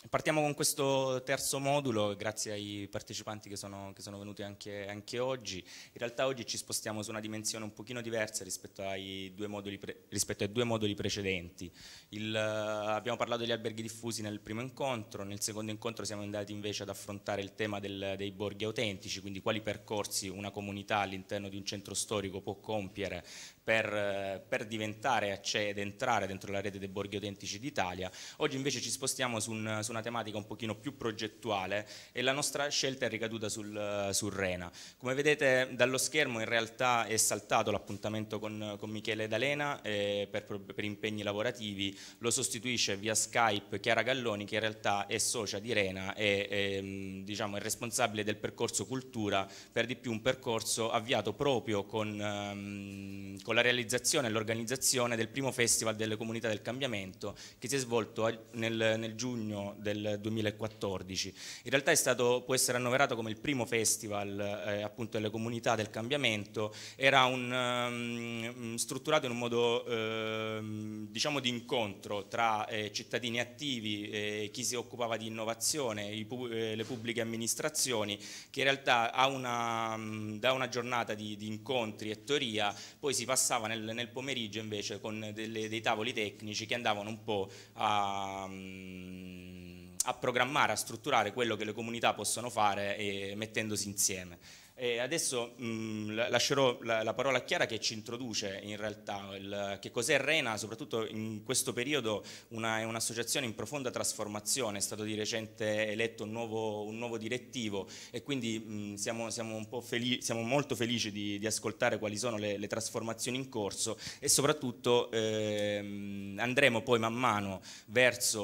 Partiamo con questo terzo modulo, grazie ai partecipanti che sono venuti anche oggi. In realtà oggi ci spostiamo su una dimensione un pochino diversa rispetto ai due moduli precedenti. Abbiamo parlato degli alberghi diffusi nel primo incontro, nel secondo incontro siamo andati invece ad affrontare il tema dei borghi autentici, quindi quali percorsi una comunità all'interno di un centro storico può compiere per diventare ed entrare dentro la rete dei borghi autentici d'Italia. Oggi invece ci spostiamo su una tematica un pochino più progettuale e la nostra scelta è ricaduta sul Rena. Come vedete dallo schermo in realtà è saltato l'appuntamento con Michele D'Alena per impegni lavorativi, lo sostituisce via Skype Chiara Galloni, che in realtà è socia di Rena e diciamo, è responsabile del percorso cultura, per di più un percorso avviato proprio con la realizzazione e l'organizzazione del primo Festival delle Comunità del Cambiamento che si è svolto nel giugno del 2014. In realtà può essere annoverato come il primo festival appunto delle Comunità del Cambiamento, era strutturato in un modo diciamo di incontro tra cittadini attivi, chi si occupava di innovazione, le pubbliche amministrazioni, che in realtà da una giornata di incontri e teoria poi si passava nel pomeriggio invece con dei tavoli tecnici che andavano un po' a programmare, a strutturare quello che le comunità possono fare mettendosi insieme. E adesso lascerò la parola a Chiara che ci introduce in realtà che cos'è Rena, soprattutto in questo periodo è un'associazione in profonda trasformazione, è stato di recente eletto un nuovo direttivo e quindi siamo molto felici di ascoltare quali sono le trasformazioni in corso e soprattutto andremo poi man mano verso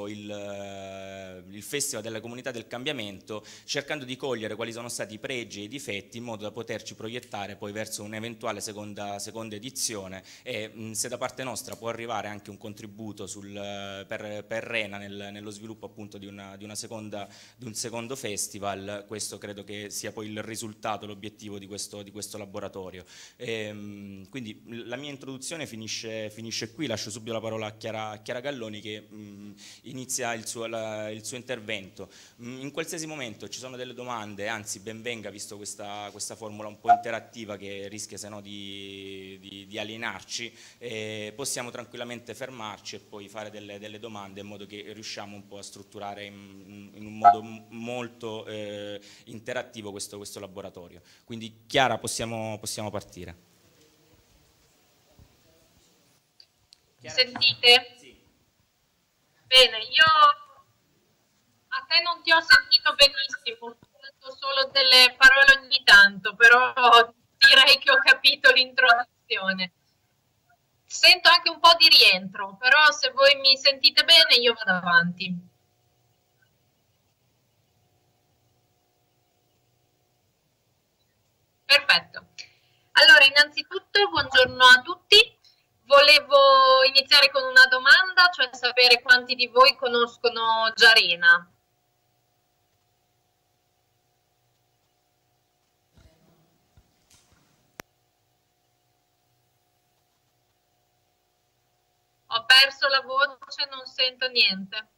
il Festival della Comunità del Cambiamento cercando di cogliere quali sono stati i pregi e i difetti in modo da poterci proiettare poi verso un'eventuale seconda edizione e se da parte nostra può arrivare anche un contributo per Rena nello sviluppo appunto di un secondo festival, questo credo che sia poi il risultato, l'obiettivo di questo laboratorio. Quindi la mia introduzione finisce qui, lascio subito la parola a Chiara Galloni che inizia il suo intervento. In qualsiasi momento ci sono delle domande, anzi ben venga visto questa formula un po' interattiva che rischia se no di alienarci, possiamo tranquillamente fermarci e poi fare delle domande in modo che riusciamo un po' a strutturare in un modo molto interattivo questo laboratorio. Quindi Chiara, possiamo partire. Chiara, sentite? Sì. Bene, io a te non ti ho sentito benissimo, solo delle parole ogni tanto, però direi che ho capito l'introduzione. Sento anche un po' di rientro, però se voi mi sentite bene io vado avanti. Perfetto. Allora, innanzitutto buongiorno a tutti. Volevo iniziare con una domanda, cioè sapere quanti di voi conoscono già Rena. Ho perso la voce, non sento niente.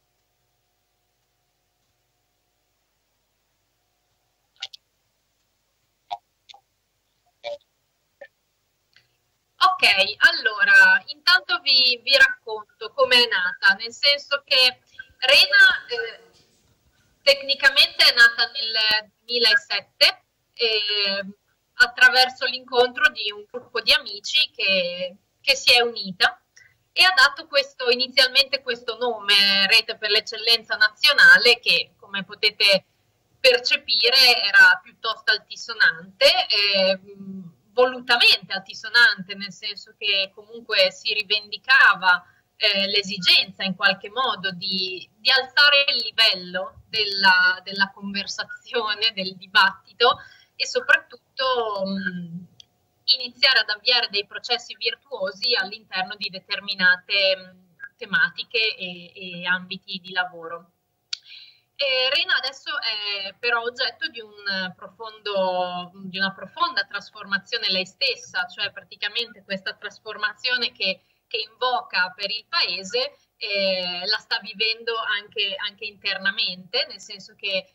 Ok, allora, intanto vi racconto come è nata, nel senso che Rena tecnicamente è nata nel 2007 attraverso l'incontro di un gruppo di amici che si è unita e ha dato inizialmente questo nome, Rete per l'Eccellenza Nazionale, che come potete percepire era piuttosto altisonante, volutamente altisonante, nel senso che comunque si rivendicava l'esigenza in qualche modo di alzare il livello della conversazione, del dibattito e soprattutto iniziare ad avviare dei processi virtuosi all'interno di determinate tematiche e ambiti di lavoro. Rena adesso è però oggetto di una profonda trasformazione lei stessa, cioè praticamente questa trasformazione che invoca per il paese la sta vivendo anche internamente, nel senso che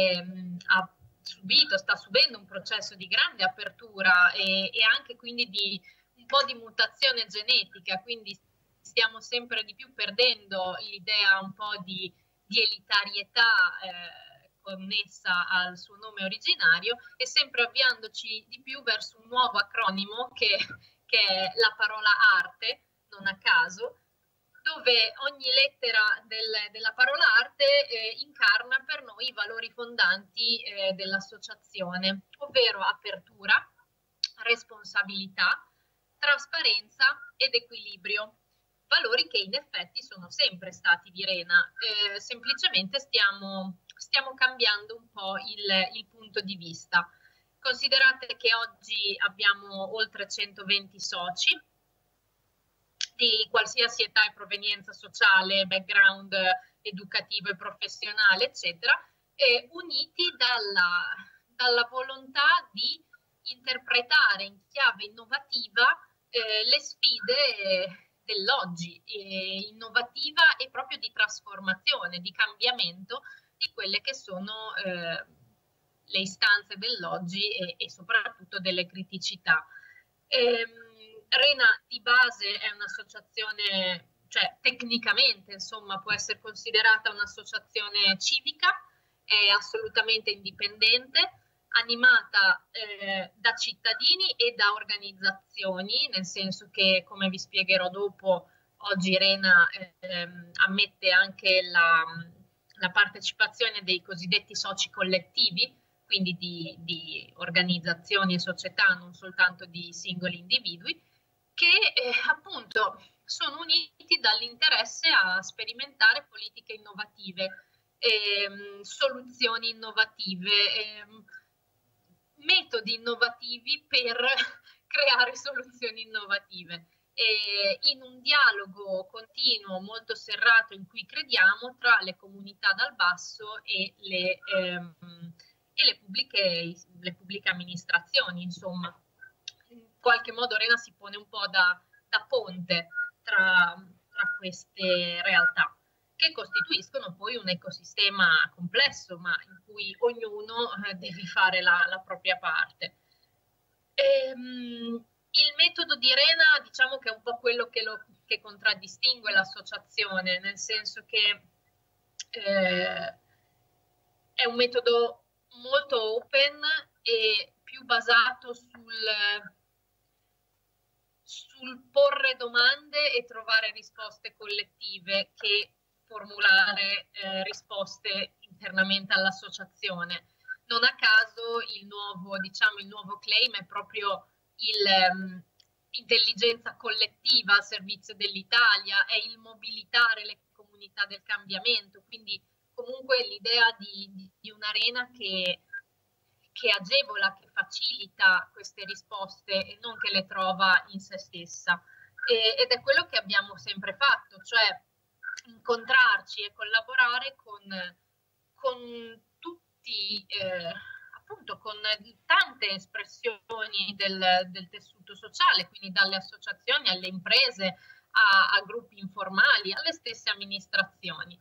sta subendo un processo di grande apertura e anche quindi di un po' di mutazione genetica, quindi stiamo sempre di più perdendo l'idea un po' di elitarietà connessa al suo nome originario e sempre avviandoci di più verso un nuovo acronimo che è la parola arte, non a caso, dove ogni lettera della parola arte incarna per noi i valori fondanti dell'associazione, ovvero apertura, responsabilità, trasparenza ed equilibrio. Valori che in effetti sono sempre stati di Rena, semplicemente stiamo cambiando un po' il punto di vista. Considerate che oggi abbiamo oltre 120 soci di qualsiasi età e provenienza sociale, background educativo e professionale, eccetera, uniti dalla volontà di interpretare in chiave innovativa le sfide dell'oggi, innovativa e proprio di trasformazione, di cambiamento di quelle che sono le istanze dell'oggi e soprattutto delle criticità. Rena di base è un'associazione, cioè tecnicamente insomma può essere considerata un'associazione civica, è assolutamente indipendente, animata da cittadini e da organizzazioni, nel senso che, come vi spiegherò dopo, oggi Rena ammette anche la partecipazione dei cosiddetti soci collettivi, quindi di organizzazioni e società, non soltanto di singoli individui, che appunto sono uniti dall'interesse a sperimentare politiche innovative, soluzioni innovative, metodi innovativi per creare soluzioni innovative. In un dialogo continuo molto serrato in cui crediamo tra le comunità dal basso e le pubbliche amministrazioni, insomma. In qualche modo Rena si pone un po' da ponte tra queste realtà, che costituiscono poi un ecosistema complesso, ma in cui ognuno deve fare la propria parte. Il metodo di Rena, diciamo che è un po' quello che contraddistingue l'associazione, nel senso che è un metodo molto open e più basato sul porre domande e trovare risposte collettive che formulare risposte internamente all'associazione. Non a caso il nuovo claim è proprio intelligenza collettiva al servizio dell'Italia, è il mobilitare le comunità del cambiamento, quindi comunque l'idea di un'arena che agevola, che facilita queste risposte e non che le trova in se stessa. Ed è quello che abbiamo sempre fatto, cioè incontrarci e collaborare con tutti, appunto con tante espressioni del tessuto sociale, quindi dalle associazioni alle imprese, a gruppi informali, alle stesse amministrazioni.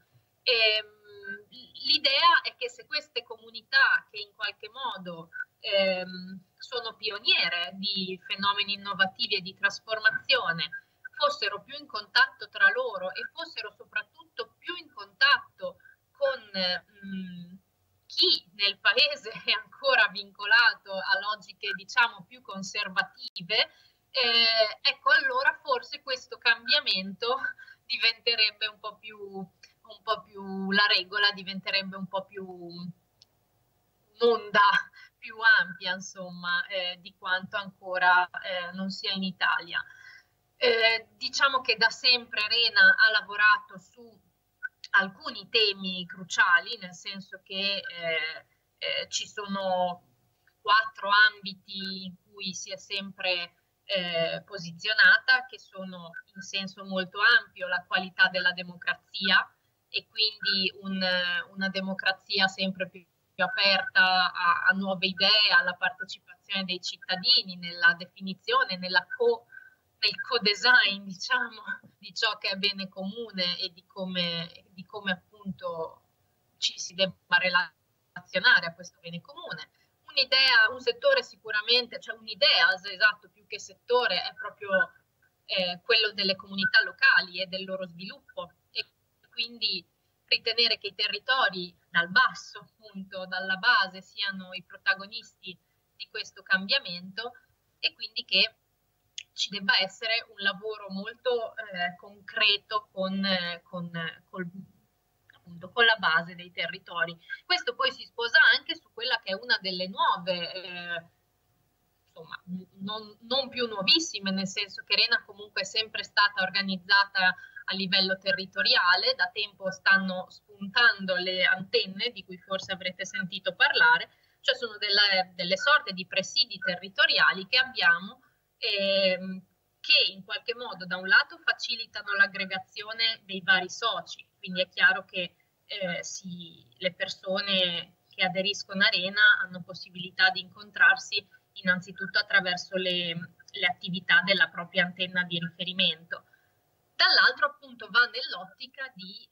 L'idea è che se queste comunità che in qualche modo sono pioniere di fenomeni innovativi e di trasformazione fossero più in contatto tra loro e fossero soprattutto più in contatto con chi nel paese è ancora vincolato a logiche diciamo più conservative, ecco allora forse questo cambiamento diventerebbe un po' più la regola, diventerebbe un po' più un'onda più ampia, insomma, di quanto ancora non sia in Italia. Diciamo che da sempre Rena ha lavorato su alcuni temi cruciali, nel senso che ci sono 4 ambiti in cui si è sempre posizionata, che sono in senso molto ampio la qualità della democrazia e quindi una democrazia sempre più aperta a nuove idee, alla partecipazione dei cittadini nella definizione, nella nel co-design, diciamo, di ciò che è bene comune e di come appunto ci si debba relazionare a questo bene comune. Un'idea, un settore sicuramente, cioè un'idea, esatto, più che settore, è proprio quello delle comunità locali e del loro sviluppo, e quindi ritenere che i territori dal basso, appunto, dalla base, siano i protagonisti di questo cambiamento, e quindi che ci debba essere un lavoro molto concreto appunto, con la base dei territori. Questo poi si sposa anche su quella che è una delle nuove, insomma, non più nuovissime, nel senso che Rena comunque è sempre stata organizzata a livello territoriale, da tempo stanno spuntando le antenne di cui forse avrete sentito parlare, cioè sono delle sorte di presidi territoriali che abbiamo, che in qualche modo da un lato facilitano l'aggregazione dei vari soci, quindi è chiaro che le persone che aderiscono a Rena hanno possibilità di incontrarsi innanzitutto attraverso le attività della propria antenna di riferimento. Dall'altro appunto va nell'ottica di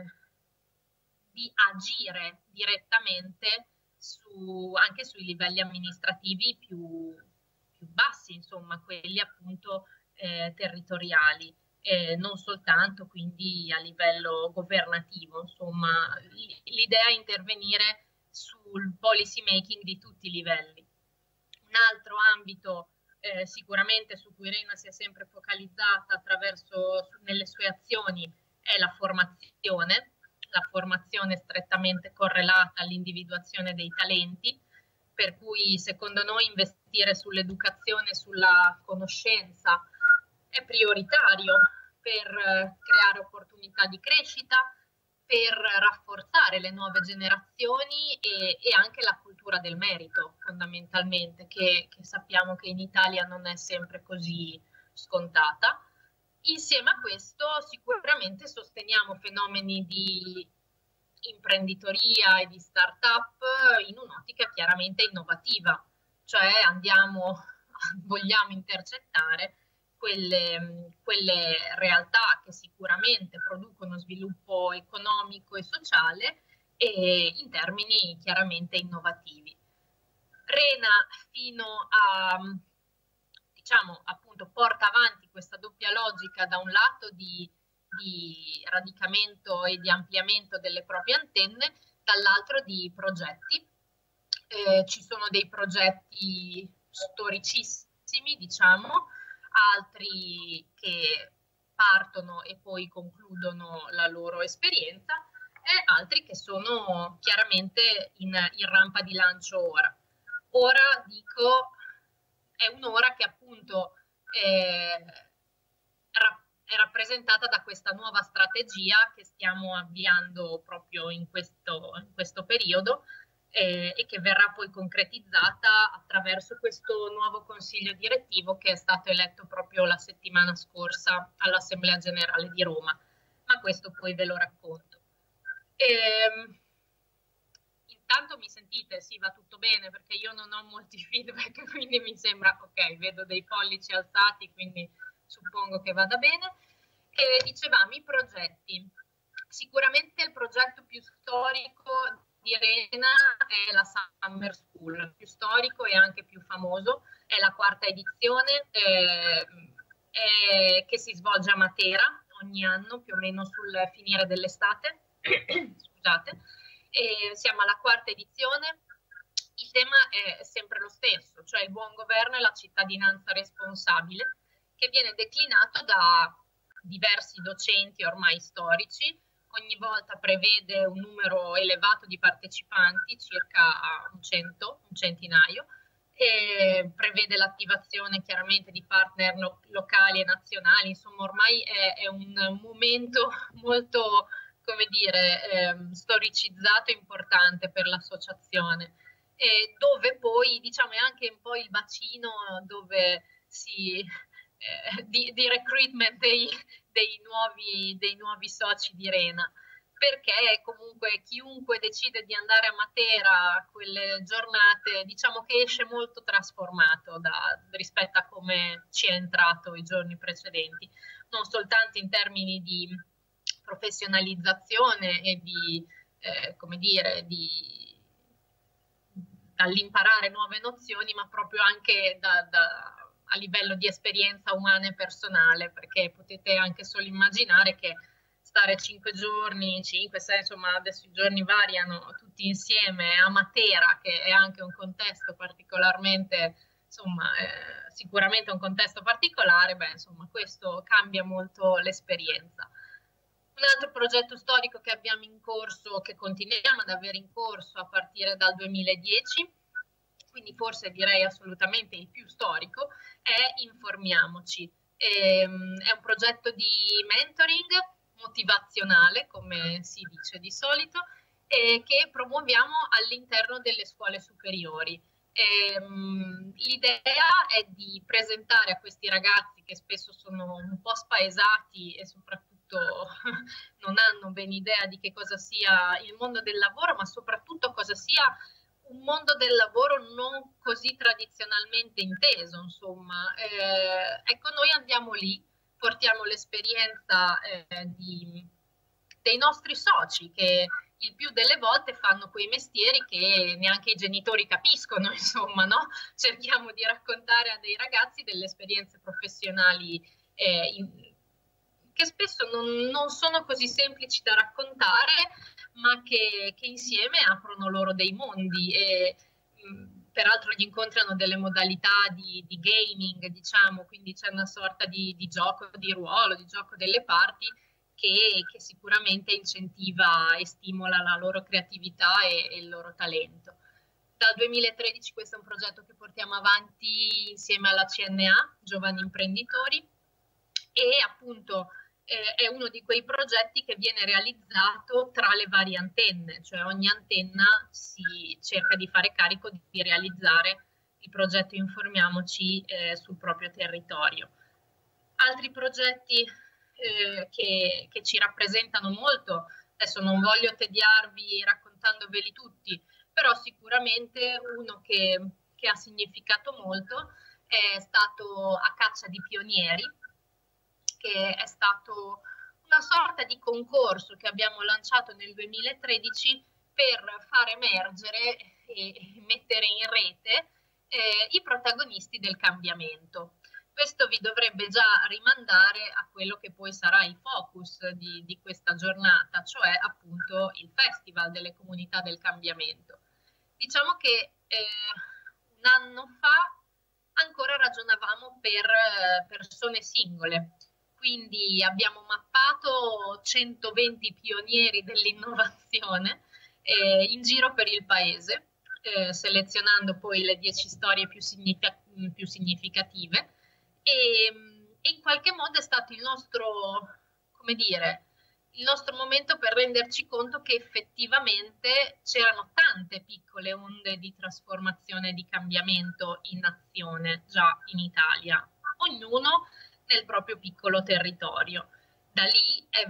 agire direttamente anche sui livelli amministrativi più bassi, insomma, quelli appunto territoriali, non soltanto quindi a livello governativo. Insomma, l'idea è intervenire sul policy making di tutti i livelli. Un altro ambito sicuramente su cui Rena si è sempre focalizzata nelle sue azioni è la formazione strettamente correlata all'individuazione dei talenti, per cui secondo noi investire sull'educazione, sulla conoscenza è prioritario per creare opportunità di crescita, per rafforzare le nuove generazioni e anche la cultura del merito, fondamentalmente, che sappiamo che in Italia non è sempre così scontata. Insieme a questo sicuramente sosteniamo fenomeni di imprenditoria e di start-up in un'ottica chiaramente innovativa, cioè vogliamo intercettare quelle realtà che sicuramente producono sviluppo economico e sociale e in termini chiaramente innovativi. Rena fino a, diciamo, appunto, porta avanti questa doppia logica, da un lato di radicamento e di ampliamento delle proprie antenne, dall'altro di progetti. Ci sono dei progetti storicissimi, diciamo, altri che partono e poi concludono la loro esperienza, e altri che sono chiaramente in rampa di lancio ora. Ora dico, è un'ora che appunto è rappresentata da questa nuova strategia che stiamo avviando proprio in questo periodo, e che verrà poi concretizzata attraverso questo nuovo consiglio direttivo che è stato eletto proprio la settimana scorsa all'Assemblea Generale di Roma, ma questo poi ve lo racconto. Intanto mi sentite? Sì, va tutto bene, perché io non ho molti feedback, quindi mi sembra ok, vedo dei pollici alzati, quindi suppongo che vada bene. Dicevamo i progetti. Sicuramente il progetto più storico di Rena è la Summer School, più storico e anche più famoso, è la 4ª edizione che si svolge a Matera ogni anno, più o meno sul finire dell'estate. Scusate. Siamo alla 4ª edizione. Il tema è sempre lo stesso, cioè il buon governo e la cittadinanza responsabile, che viene declinato da diversi docenti ormai storici. Ogni volta prevede un numero elevato di partecipanti, circa un centinaio, e prevede l'attivazione chiaramente di partner locali e nazionali. Insomma, ormai è un momento molto, come dire, storicizzato e importante per l'associazione, dove poi, diciamo, è anche un po' il bacino dove di recruitment dei nuovi soci di Rena. perché comunque chiunque decide di andare a Matera quelle giornate, diciamo che esce molto trasformato rispetto a come ci è entrato i giorni precedenti, non soltanto in termini di professionalizzazione e di, come dire, dall'imparare nuove nozioni, ma proprio anche a livello di esperienza umana e personale, perché potete anche solo immaginare che stare 5 giorni, 5, 6, insomma adesso i giorni variano, tutti insieme a Matera, che è anche un contesto particolarmente, insomma, sicuramente un contesto particolare, beh, insomma, questo cambia molto l'esperienza. Un altro progetto storico che abbiamo in corso, che continuiamo ad avere in corso a partire dal 2010, quindi forse direi assolutamente il più storico, è Informiamoci. È un progetto di mentoring motivazionale, come si dice di solito, che promuoviamo all'interno delle scuole superiori. L'idea è di presentare a questi ragazzi, che spesso sono un po' spaesati e soprattutto non hanno ben idea di che cosa sia il mondo del lavoro, ma soprattutto cosa sia un mondo del lavoro non così tradizionalmente inteso, insomma. Ecco, noi andiamo lì, portiamo l'esperienza dei nostri soci, che il più delle volte fanno quei mestieri che neanche i genitori capiscono, insomma, no? Cerchiamo di raccontare a dei ragazzi delle esperienze professionali che spesso non sono così semplici da raccontare, ma che insieme aprono loro dei mondi e peraltro gli incontrano delle modalità di gaming, diciamo, quindi c'è una sorta di gioco di ruolo, di gioco delle parti che sicuramente incentiva e stimola la loro creatività e il loro talento. Dal 2013 questo è un progetto che portiamo avanti insieme alla CNA, Giovani Imprenditori, e appunto è uno di quei progetti che viene realizzato tra le varie antenne, cioè ogni antenna si cerca di fare carico di realizzare il progetto Informiamoci sul proprio territorio. Altri progetti che ci rappresentano molto, adesso non voglio tediarvi raccontandoveli tutti, però sicuramente uno che ha significato molto è stato A caccia di pionieri, che è stato una sorta di concorso che abbiamo lanciato nel 2013 per far emergere e mettere in rete i protagonisti del cambiamento. Questo vi dovrebbe già rimandare a quello che poi sarà il focus di questa giornata, cioè appunto il Festival delle Comunità del Cambiamento. Diciamo che un anno fa ancora ragionavamo per persone singole, quindi abbiamo mappato 120 pionieri dell'innovazione in giro per il paese, selezionando poi le 10 storie più significative e in qualche modo è stato il nostro, come dire, il nostro momento per renderci conto che effettivamente c'erano tante piccole onde di trasformazione e di cambiamento in azione già in Italia, ognuno nel proprio piccolo territorio. Da lì è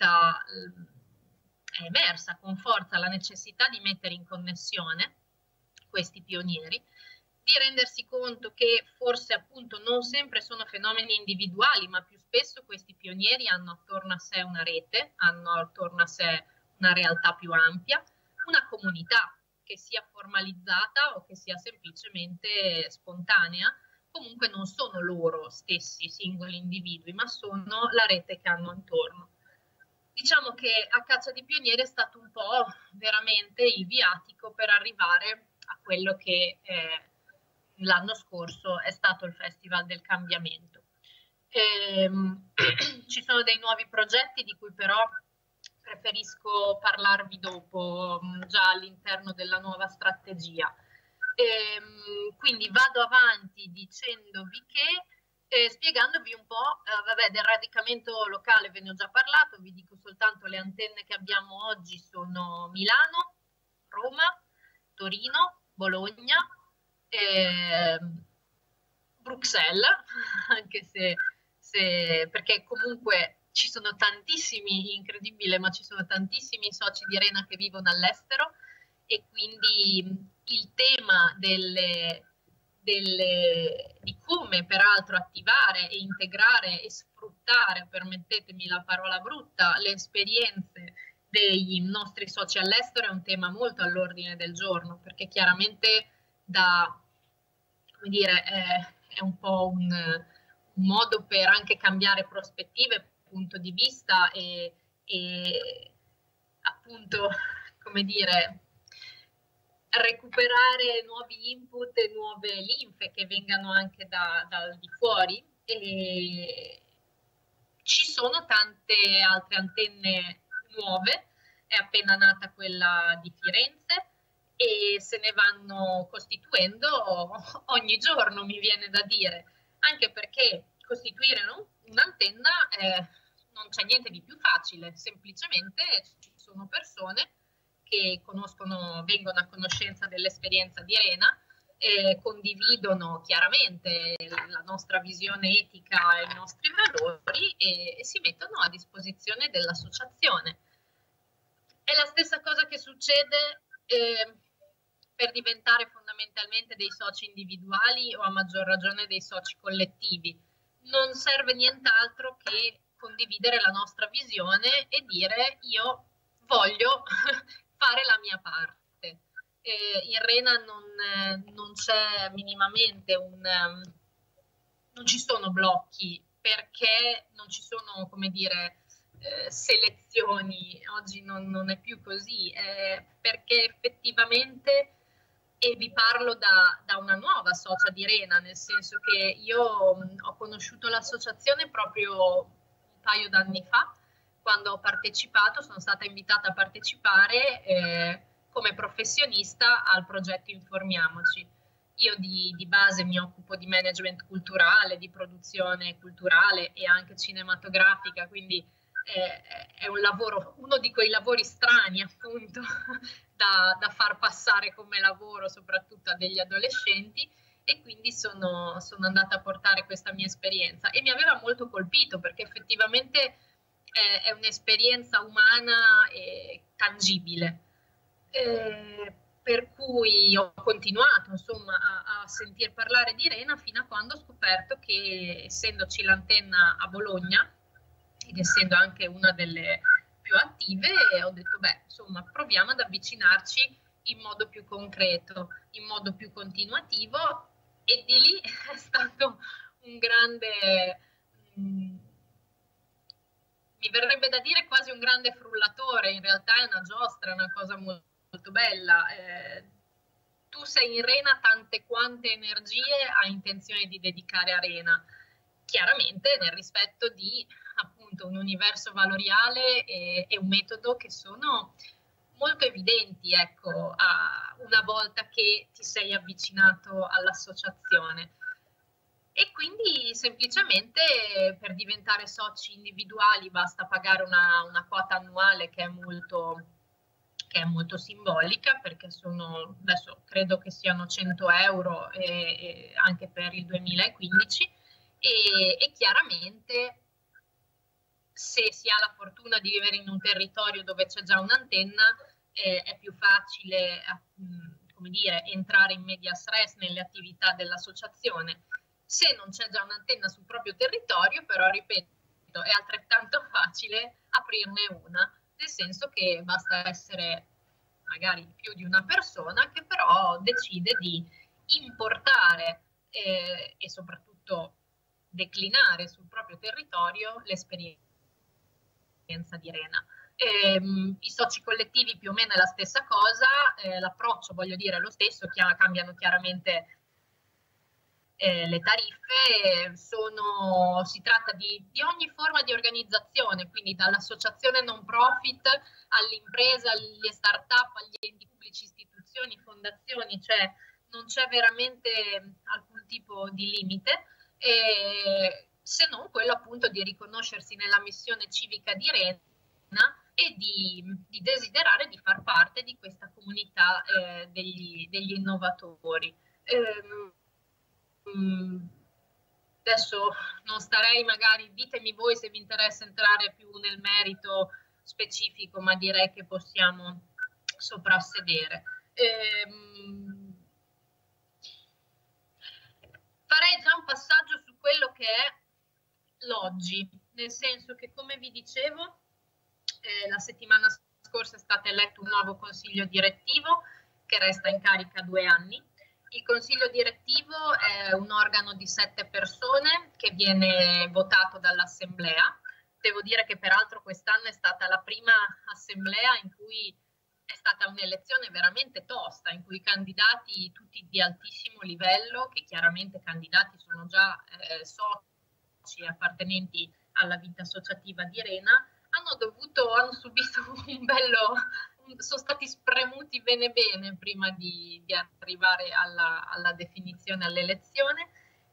emersa con forza la necessità di mettere in connessione questi pionieri, di rendersi conto che forse appunto non sempre sono fenomeni individuali, ma più spesso questi pionieri hanno attorno a sé una rete, hanno attorno a sé una realtà più ampia, una comunità che sia formalizzata o che sia semplicemente spontanea. Comunque non sono loro stessi singoli individui, ma sono la rete che hanno intorno. Diciamo che A caccia di pionieri è stato un po' veramente il viatico per arrivare a quello che l'anno scorso è stato il Festival del Cambiamento. Ci sono dei nuovi progetti di cui però preferisco parlarvi dopo, già all'interno della nuova strategia. Quindi vado avanti dicendovi che spiegandovi un po', vabbè, del radicamento locale ve ne ho già parlato, vi dico soltanto le antenne che abbiamo oggi sono Milano, Roma, Torino, Bologna, Bruxelles, anche se perché comunque ci sono tantissimi, incredibile, ma ci sono tantissimi soci di Rena che vivono all'estero e quindi il tema di come peraltro attivare e integrare e sfruttare, permettetemi la parola brutta, le esperienze dei nostri soci all'estero è un tema molto all'ordine del giorno, perché chiaramente come dire, è un po' un modo per anche cambiare prospettive, punto di vista e appunto, come dire, recuperare nuovi input e nuove linfe che vengano anche dal di fuori. E ci sono tante altre antenne nuove, è appena nata quella di Firenze e se ne vanno costituendo ogni giorno, mi viene da dire, anche perché costituire un'antenna non c'è niente di più facile, semplicemente ci sono persone che vengono a conoscenza dell'esperienza di Rena, condividono chiaramente la nostra visione etica e i nostri valori e si mettono a disposizione dell'associazione. È la stessa cosa che succede per diventare fondamentalmente dei soci individuali o a maggior ragione dei soci collettivi. Non serve nient'altro che condividere la nostra visione e dire io voglio fare la mia parte. In Rena non c'è minimamente non ci sono blocchi perché non ci sono, come dire, selezioni, oggi non è più così, perché effettivamente, e vi parlo da una nuova socia di Rena, nel senso che io ho conosciuto l'associazione proprio un paio d'anni fa, quando ho partecipato, sono stata invitata a partecipare come professionista al progetto Informiamoci. Io di base mi occupo di management culturale, di produzione culturale e anche cinematografica, quindi è un lavoro, uno di quei lavori strani appunto da far passare come lavoro soprattutto a degli adolescenti e quindi sono andata a portare questa mia esperienza e mi aveva molto colpito perché effettivamente è un'esperienza umana e tangibile. Per cui ho continuato insomma a sentir parlare di Rena fino a quando ho scoperto che essendoci l'antenna a Bologna ed essendo anche una delle più attive ho detto beh insomma proviamo ad avvicinarci in modo più concreto, in modo più continuativo e di lì è stato un grande mi verrebbe da dire quasi un grande frullatore, in realtà è una giostra, è una cosa molto, molto bella. Tu sei in Rena, tante quante energie hai intenzione di dedicare a Rena, chiaramente nel rispetto di appunto un universo valoriale e un metodo che sono molto evidenti, ecco, una volta che ti sei avvicinato all'associazione. E quindi semplicemente per diventare soci individuali basta pagare una quota annuale che è molto simbolica perché adesso credo che siano 100 euro anche per il 2015 e chiaramente se si ha la fortuna di vivere in un territorio dove c'è già un'antenna è più facile come dire, entrare in medias res nelle attività dell'associazione. Se non c'è già un'antenna sul proprio territorio, però, ripeto, è altrettanto facile aprirne una, nel senso che basta essere magari più di una persona che però decide di importare e soprattutto declinare sul proprio territorio l'esperienza di Rena. I soci collettivi più o meno è la stessa cosa, l'approccio voglio dire è lo stesso, cambiano chiaramente le tariffe, si tratta di ogni forma di organizzazione, quindi dall'associazione non profit all'impresa, alle start-up, agli enti pubblici, istituzioni, fondazioni, cioè non c'è veramente alcun tipo di limite, se non quello appunto di riconoscersi nella missione civica di Rena e di desiderare di far parte di questa comunità degli innovatori. Adesso non starei, magari ditemi voi se vi interessa entrare più nel merito specifico, ma direi che possiamo soprassedere. Farei già un passaggio su quello che è l'oggi, nel senso che, come vi dicevo, la settimana scorsa è stato eletto un nuovo consiglio direttivo che resta in carica 2 anni. Il consiglio direttivo è un organo di 7 persone che viene votato dall'assemblea. Devo dire che peraltro quest'anno è stata la prima assemblea in cui è stata un'elezione veramente tosta, in cui i candidati tutti di altissimo livello, che chiaramente candidati sono già soci appartenenti alla vita associativa di Rena, hanno subito sono stati spremuti bene bene prima di arrivare alla definizione, all'elezione.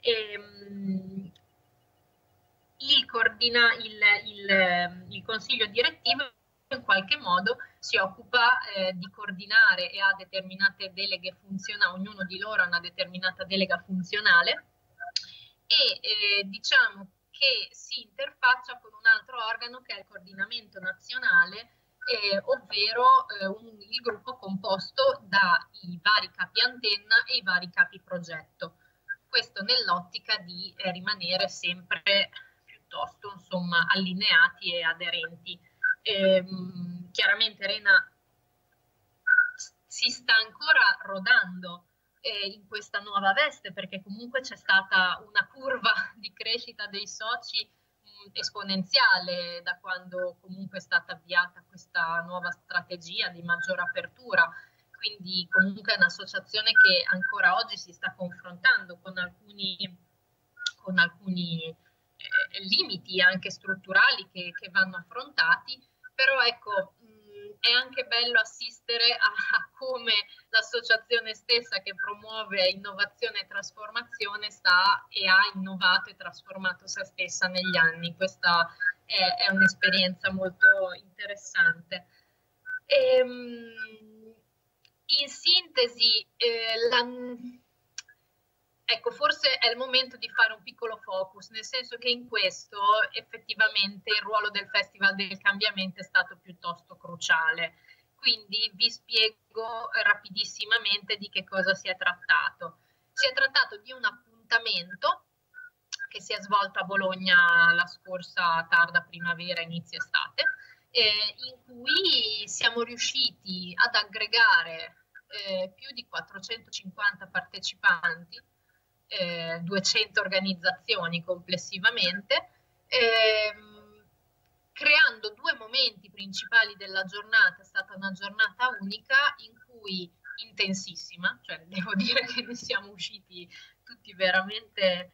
Il consiglio direttivo in qualche modo si occupa di coordinare e ha determinate deleghe funzionali, ognuno di loro ha una determinata delega funzionale e diciamo che si interfaccia con un altro organo che è il coordinamento nazionale, ovvero il gruppo composto dai vari capi antenna e i vari capi progetto. Questo nell'ottica di rimanere sempre piuttosto, insomma, allineati e aderenti. Chiaramente Rena si sta ancora rodando in questa nuova veste, perché comunque c'è stata una curva di crescita dei soci esponenziale da quando comunque è stata avviata questa nuova strategia di maggior apertura. Quindi comunque è un'associazione che ancora oggi si sta confrontando con alcuni limiti anche strutturali che vanno affrontati, però ecco, è anche bello assistere a come l'associazione stessa, che promuove innovazione e trasformazione, ha innovato e trasformato se stessa negli anni. Questa è un'esperienza molto interessante. In sintesi, ecco, forse è il momento di fare un piccolo focus, nel senso che in questo effettivamente il ruolo del Festival del Cambiamento è stato piuttosto cruciale. Quindi vi spiego rapidissimamente di che cosa si è trattato. Si è trattato di un appuntamento che si è svolto a Bologna la scorsa tarda primavera, inizio estate, in cui siamo riusciti ad aggregare più di 450 partecipanti, 200 organizzazioni complessivamente, creando 2 momenti principali della giornata. È stata una giornata unica in cui intensissima, cioè devo dire che ne siamo usciti tutti veramente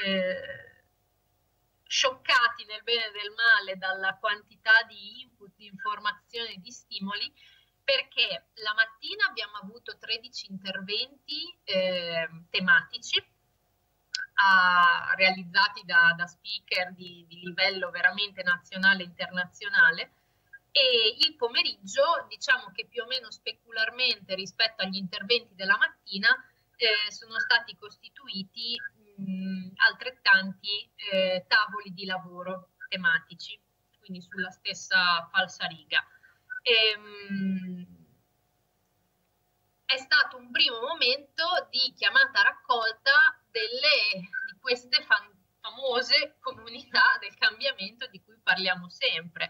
scioccati nel bene e nel male dalla quantità di input, di informazioni, di stimoli, perché la mattina abbiamo avuto 13 interventi tematici realizzati da speaker di livello veramente nazionale e internazionale, e il pomeriggio, diciamo che più o meno specularmente rispetto agli interventi della mattina, sono stati costituiti altrettanti tavoli di lavoro tematici, quindi sulla stessa falsariga. È stato un primo momento di chiamata a raccolta di queste famose comunità del cambiamento di cui parliamo sempre.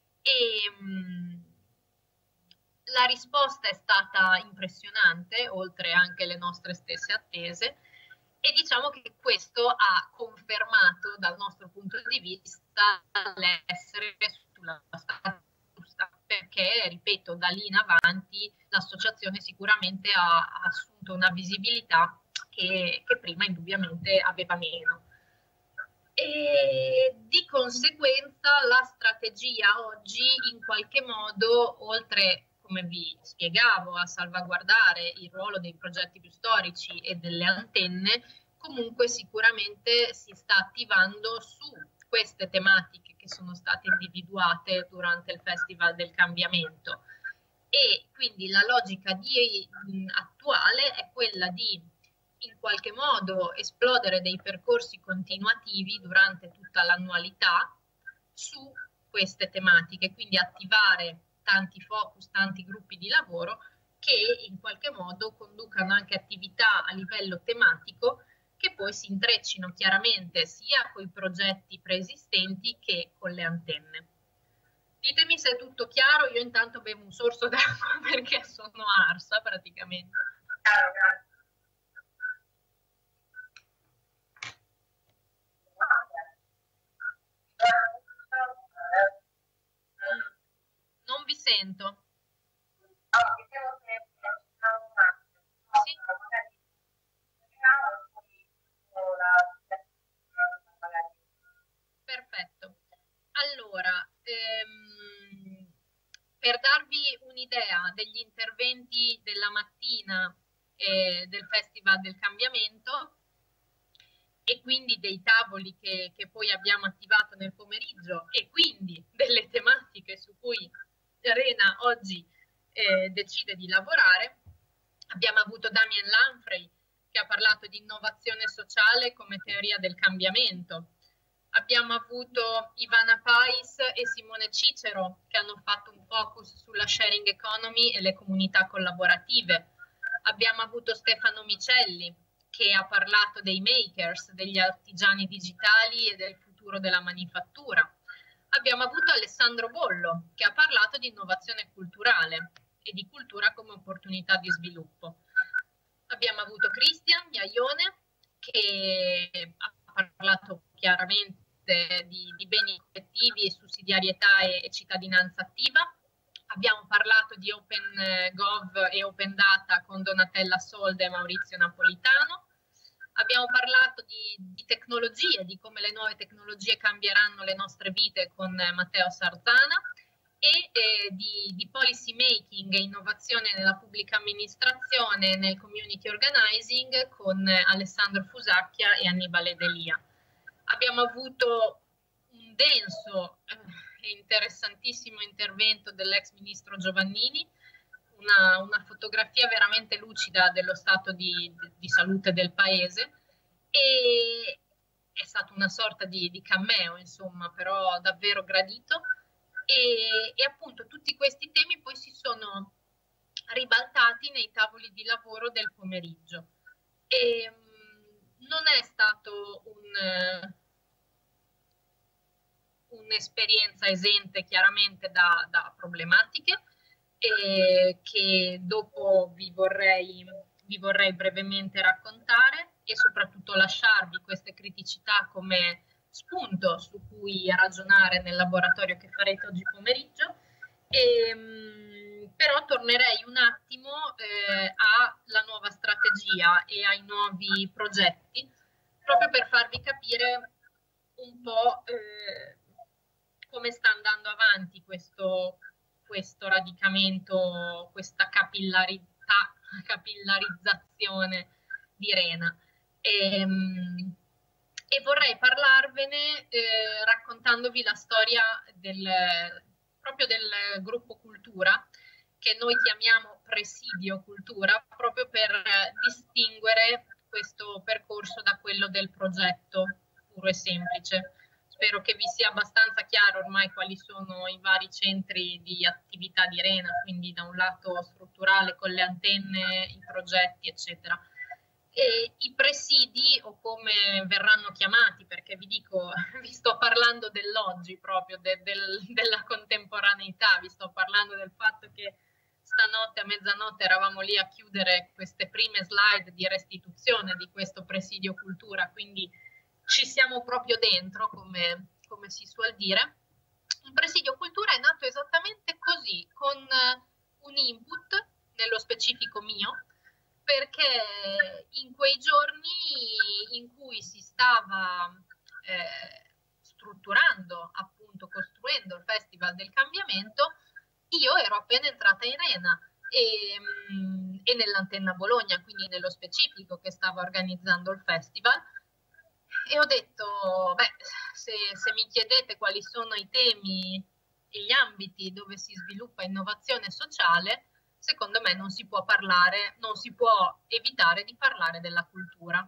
La risposta è stata impressionante, oltre anche le nostre stesse attese, e diciamo che questo ha confermato dal nostro punto di vista l'essere sulla strada giusta, perché, ripeto, da lì in avanti l'associazione sicuramente ha assunto una visibilità che prima indubbiamente aveva meno. E di conseguenza la strategia oggi in qualche modo, oltre, come vi spiegavo, a salvaguardare il ruolo dei progetti più storici e delle antenne, comunque sicuramente si sta attivando su queste tematiche che sono state individuate durante il Festival del Cambiamento. E quindi la logica attuale è quella di in qualche modo esplodere dei percorsi continuativi durante tutta l'annualità su queste tematiche, quindi attivare tanti focus, tanti gruppi di lavoro che in qualche modo conducano anche attività a livello tematico che poi si intreccino chiaramente sia con i progetti preesistenti che con le antenne. Ditemi se è tutto chiaro, io intanto bevo un sorso d'acqua perché sono arsa praticamente. Non vi sento. Sì. Perfetto. Allora, per darvi un'idea degli interventi della mattina del Festival del Cambiamento e quindi dei tavoli che poi abbiamo attivato nel pomeriggio e quindi delle tematiche su cui Arena oggi decide di lavorare, abbiamo avuto Damien Lanfrey che ha parlato di innovazione sociale come teoria del cambiamento. Abbiamo avuto Ivana Pais e Simone Cicero che hanno fatto un focus sulla sharing economy e le comunità collaborative. Abbiamo avuto Stefano Micelli che ha parlato dei makers, degli artigiani digitali e del futuro della manifattura. Abbiamo avuto Alessandro Bollo che ha parlato di innovazione culturale e di cultura come opportunità di sviluppo. Abbiamo avuto Cristian Miaione che ha parlato chiaramente di beni collettivi e sussidiarietà e cittadinanza attiva. Abbiamo parlato di Open Gov e Open Data con Donatella Solda e Maurizio Napolitano. Abbiamo parlato di tecnologie, di come le nuove tecnologie cambieranno le nostre vite con Matteo Sarzana e di policy making e innovazione nella pubblica amministrazione nel community organizing con Alessandro Fusacchia e Annibale Delia. Abbiamo avuto un denso e interessantissimo intervento dell'ex ministro Giovannini, una fotografia veramente lucida dello stato di salute del paese e è stata una sorta di cameo, insomma, però davvero gradito e appunto tutti questi temi poi si sono ribaltati nei tavoli di lavoro del pomeriggio e non è stato un'esperienza esente chiaramente da problematiche che dopo vi vorrei brevemente raccontare e soprattutto lasciarvi queste criticità come spunto su cui ragionare nel laboratorio che farete oggi pomeriggio. Però tornerei un attimo alla nuova strategia e ai nuovi progetti, proprio per farvi capire un po' come sta andando avanti questo radicamento, questa capillarizzazione di Rena. E vorrei parlarvene raccontandovi la storia proprio del gruppo Cultura, che noi chiamiamo Presidio Cultura, proprio per distinguere questo percorso da quello del progetto puro e semplice. Spero che vi sia abbastanza chiaro ormai quali sono i vari centri di attività di Rena, quindi da un lato strutturale con le antenne, i progetti, eccetera. E i presidi, o come verranno chiamati, perché vi dico, vi sto parlando dell'oggi proprio, della contemporaneità, vi sto parlando del fatto che stanotte a mezzanotte eravamo lì a chiudere queste prime slide di restituzione di questo presidio cultura, quindi ci siamo proprio dentro, come si suol dire. Un presidio cultura è nato esattamente così, con un input, nello specifico mio, perché in quei giorni in cui si stava strutturando, appunto costruendo il Festival del Cambiamento, io ero appena entrata in Rena e nell'antenna Bologna, quindi nello specifico che stava organizzando il festival, e ho detto, beh, se mi chiedete quali sono i temi e gli ambiti dove si sviluppa innovazione sociale, secondo me non si può parlare, non si può evitare di parlare della cultura.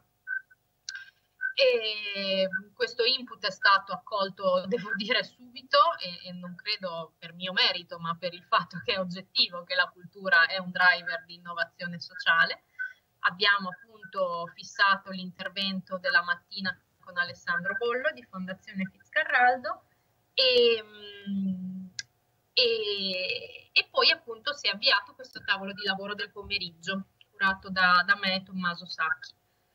E questo input è stato accolto, devo dire, subito e non credo per mio merito, ma per il fatto che è oggettivo che la cultura è un driver di innovazione sociale. Abbiamo appunto fissato l'intervento della mattina con Alessandro Bollo di Fondazione Fitzcarraldo e poi appunto si è avviato questo tavolo di lavoro del pomeriggio curato da me e Tommaso Sacchi.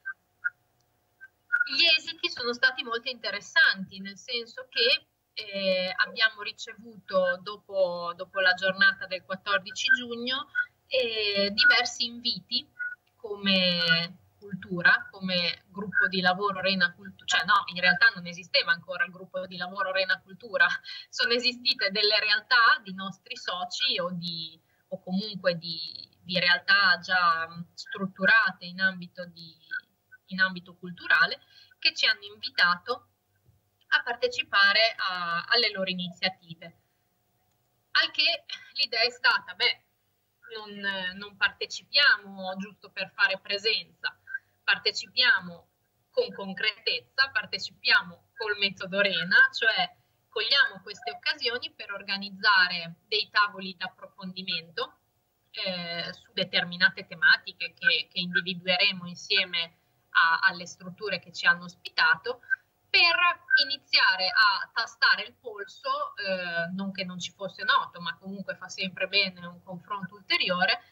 Gli esiti sono stati molto interessanti, nel senso che abbiamo ricevuto dopo la giornata del 14 giugno diversi inviti come cultura, come gruppo di lavoro Rena Cultura, cioè no, in realtà non esisteva ancora il gruppo di lavoro Rena Cultura, sono esistite delle realtà di nostri soci o comunque di realtà già strutturate in ambito culturale, che ci hanno invitato a partecipare alle loro iniziative. Al che l'idea è stata, non partecipiamo giusto per fare presenza, partecipiamo con concretezza, partecipiamo col metodo Rena, cioè cogliamo queste occasioni per organizzare dei tavoli d'approfondimento su determinate tematiche che individueremo insieme alle strutture che ci hanno ospitato, per iniziare a tastare il polso, non che non ci fosse noto, ma comunque fa sempre bene un confronto ulteriore,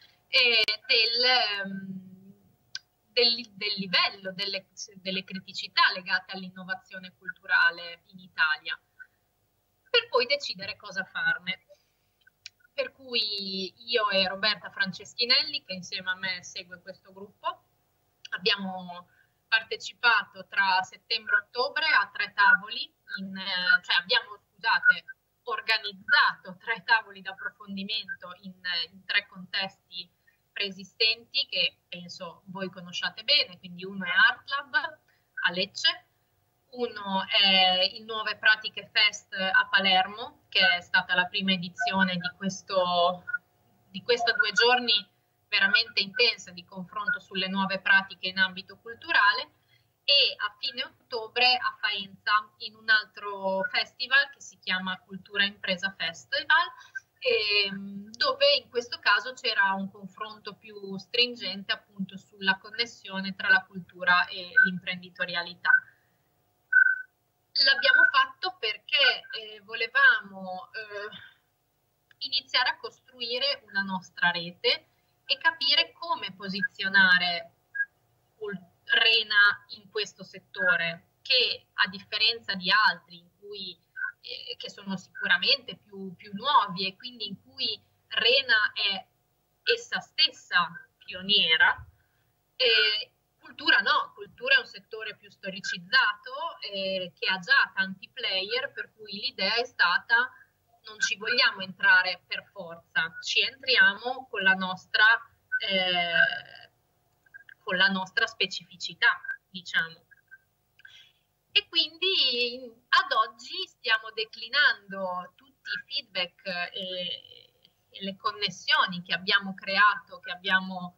del livello, delle criticità legate all'innovazione culturale in Italia, per poi decidere cosa farne. Per cui io e Roberta Franceschinelli, che insieme a me segue questo gruppo, abbiamo partecipato tra settembre e ottobre a 3 tavoli, cioè abbiamo, organizzato 3 tavoli d'approfondimento in 3 contesti preesistenti che penso voi conosciate bene, quindi uno è ArtLab a Lecce, uno è il Nuove Pratiche Fest a Palermo, che è stata la prima edizione di questi 2 giorni veramente intensa di confronto sulle nuove pratiche in ambito culturale, e a fine ottobre a Faenza in un altro festival che si chiama Cultura Impresa Festival, dove in questo caso c'era un confronto più stringente appunto sulla connessione tra la cultura e l'imprenditorialità. L'abbiamo fatto perché volevamo iniziare a costruire una nostra rete e capire come posizionare Rena in questo settore, che a differenza di altri in cui, che sono sicuramente più nuovi e quindi in cui Rena è essa stessa pioniera, cultura no, cultura è un settore più storicizzato che ha già tanti player, per cui l'idea è stata: non ci vogliamo entrare per forza, ci entriamo con la nostra specificità, diciamo. E quindi ad oggi stiamo declinando tutti i feedback e le connessioni che abbiamo creato, che abbiamo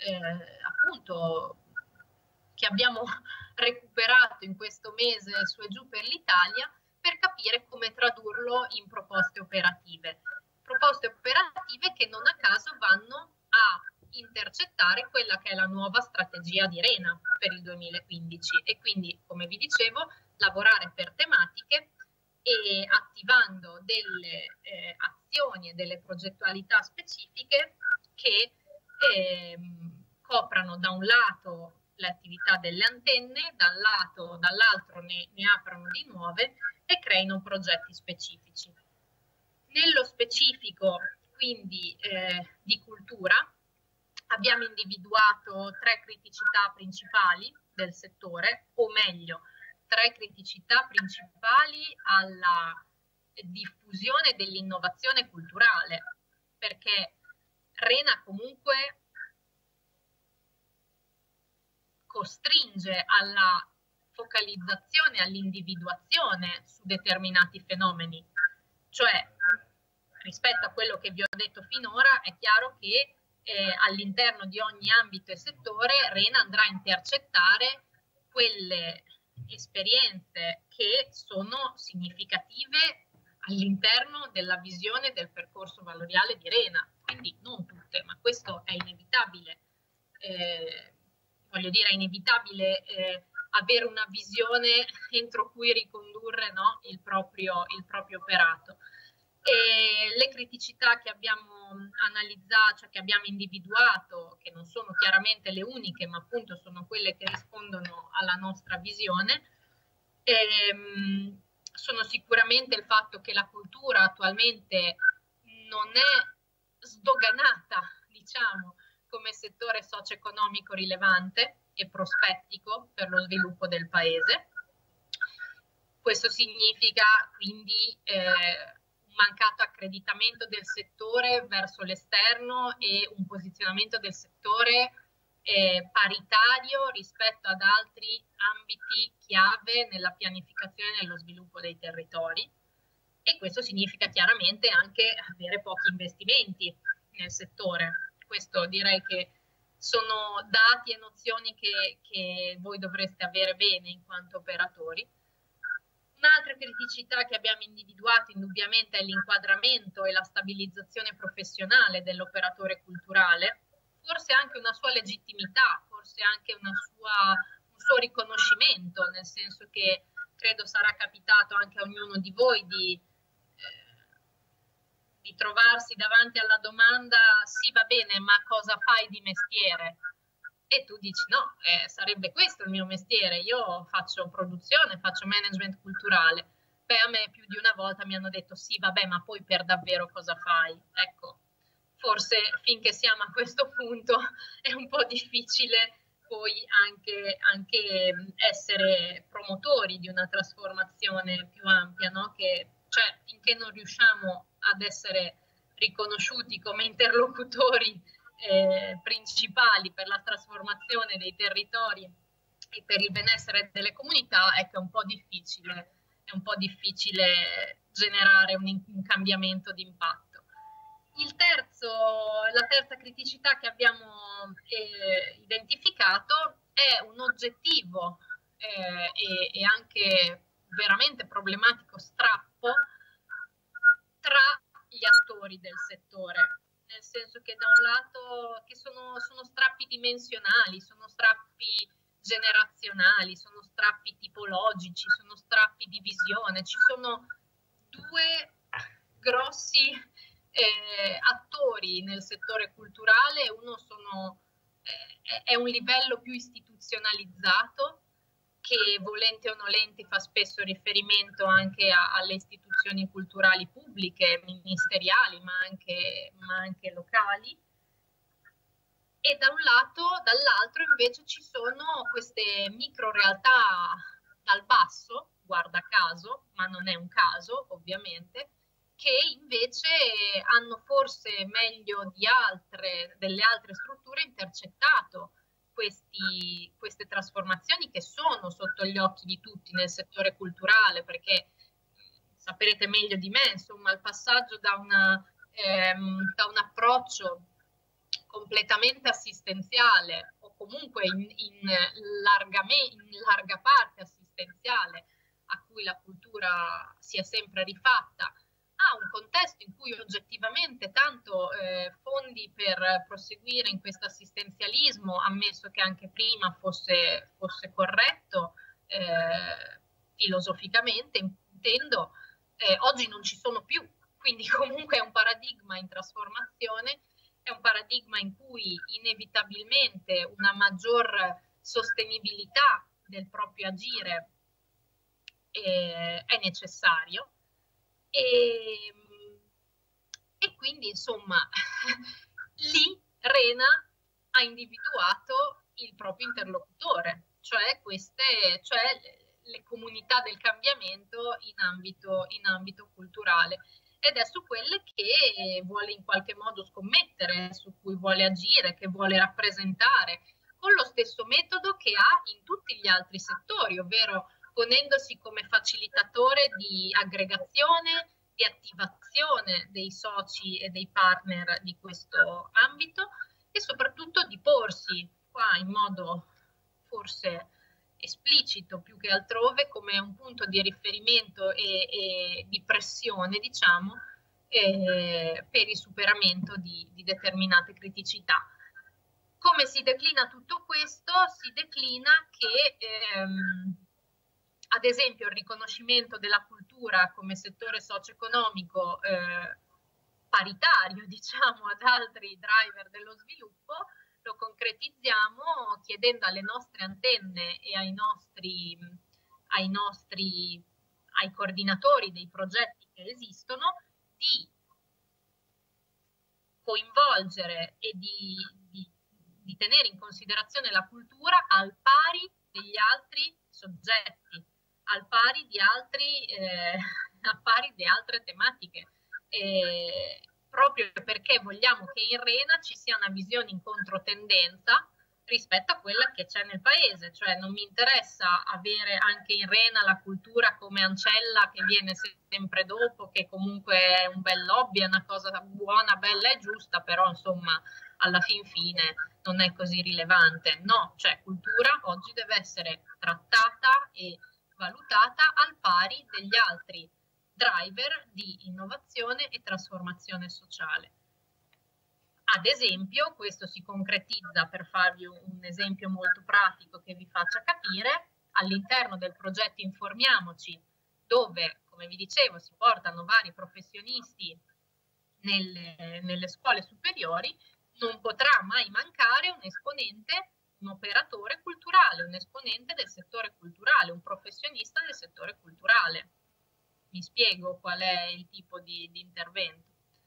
recuperato in questo mese su e giù per l'Italia, per capire come tradurlo in proposte operative che non a caso vanno a intercettare quella che è la nuova strategia di Rena per il 2015, e quindi, come vi dicevo, lavorare per tematiche e attivando delle azioni e delle progettualità specifiche che coprano da un lato le attività delle antenne, dall'altro ne aprono di nuove e creino progetti specifici. Nello specifico, quindi, di cultura, abbiamo individuato 3 criticità principali del settore, o meglio, 3 criticità principali alla diffusione dell'innovazione culturale, perché Rena comunque costringe alla focalizzazione, all'individuazione su determinati fenomeni. Cioè, rispetto a quello che vi ho detto finora, è chiaro che all'interno di ogni ambito e settore Rena andrà a intercettare quelle esperienze che sono significative all'interno della visione del percorso valoriale di Rena, quindi non tutte, ma questo è inevitabile. Voglio dire, è inevitabile avere una visione entro cui ricondurre, no, il proprio operato. E le criticità che abbiamo analizzato, cioè che abbiamo individuato, che non sono chiaramente le uniche, ma appunto sono quelle che rispondono alla nostra visione, sono sicuramente il fatto che la cultura attualmente non è sdoganata, diciamo, come settore socio-economico rilevante e prospettico per lo sviluppo del paese. Questo significa quindi un mancato accreditamento del settore verso l'esterno e un posizionamento del settore paritario rispetto ad altri ambiti chiave nella pianificazione e nello sviluppo dei territori, e questo significa chiaramente anche avere pochi investimenti nel settore. Questo direi che sono dati e nozioni che voi dovreste avere bene in quanto operatori. Un'altra criticità che abbiamo individuato indubbiamente è l'inquadramento e la stabilizzazione professionale dell'operatore culturale, forse anche una sua legittimità, forse anche un suo riconoscimento, nel senso che credo sarà capitato anche a ognuno di voi di trovarsi davanti alla domanda: sì, va bene, ma cosa fai di mestiere? E tu dici: no, sarebbe questo il mio mestiere, io faccio produzione, faccio management culturale. Beh, a me più di una volta mi hanno detto: sì, vabbè, ma poi per davvero cosa fai? Ecco, forse finché siamo a questo punto è un po' difficile poi anche essere promotori di una trasformazione più ampia, no? Cioè, finché non riusciamo ad essere riconosciuti come interlocutori principali per la trasformazione dei territori e per il benessere delle comunità, ecco, è un po' difficile generare un cambiamento di impatto. La terza criticità che abbiamo identificato è un oggettivo e anche veramente problematico strappo tra gli attori del settore, nel senso che da un lato che sono strappi dimensionali, sono strappi generazionali, sono strappi tipologici, sono strappi di visione, ci sono due grossi attori nel settore culturale. Uno è un livello più istituzionalizzato, che volenti o nolenti fa spesso riferimento anche alle istituzioni culturali pubbliche, ministeriali, ma anche locali. E dall'altro invece ci sono queste micro realtà dal basso, guarda caso, ma non è un caso ovviamente, che invece hanno forse meglio delle altre strutture intercettato queste trasformazioni che sono sotto gli occhi di tutti nel settore culturale, perché saprete meglio di me, insomma, il passaggio da un approccio completamente assistenziale o comunque in larga parte assistenziale, a cui la cultura si è sempre rifatta, a un contesto in cui oggettivamente tanto fondi per proseguire in questo assistenzialismo, ammesso che anche prima fosse corretto filosoficamente, intendo, oggi non ci sono più, quindi comunque è un paradigma in trasformazione, è un paradigma in cui inevitabilmente una maggior sostenibilità del proprio agire è necessario. E quindi insomma lì Rena ha individuato il proprio interlocutore, cioè le comunità del cambiamento in ambito culturale, ed è su quelle che vuole in qualche modo scommettere, su cui vuole agire, che vuole rappresentare, con lo stesso metodo che ha in tutti gli altri settori, ovvero ponendosi come facilitatore di aggregazione, di attivazione dei soci e dei partner di questo ambito, e soprattutto di porsi qua in modo forse esplicito più che altrove come un punto di riferimento e di pressione, diciamo, per il superamento di determinate criticità. Come si declina tutto questo? Si declina che ad esempio il riconoscimento della cultura come settore socio-economico paritario, diciamo, ad altri driver dello sviluppo, lo concretizziamo chiedendo alle nostre antenne e ai coordinatori dei progetti che esistono di coinvolgere e di tenere in considerazione la cultura al pari degli altri soggetti, al pari di altre tematiche, proprio perché vogliamo che in Rena ci sia una visione in controtendenza rispetto a quella che c'è nel paese, cioè non mi interessa avere anche in Rena la cultura come ancella che viene sempre dopo, che comunque è un bel hobby, è una cosa buona, bella e giusta, però insomma alla fin fine non è così rilevante. No, cioè cultura oggi deve essere trattata e valutata al pari degli altri driver di innovazione e trasformazione sociale. Ad esempio, questo si concretizza, per farvi un esempio molto pratico che vi faccia capire, all'interno del progetto Informiamoci, dove, come vi dicevo, si portano vari professionisti nelle scuole superiori, non potrà mai mancare un esponente, un operatore culturale, un esponente del settore culturale, un professionista del settore culturale. Mi spiego qual è il tipo di intervento.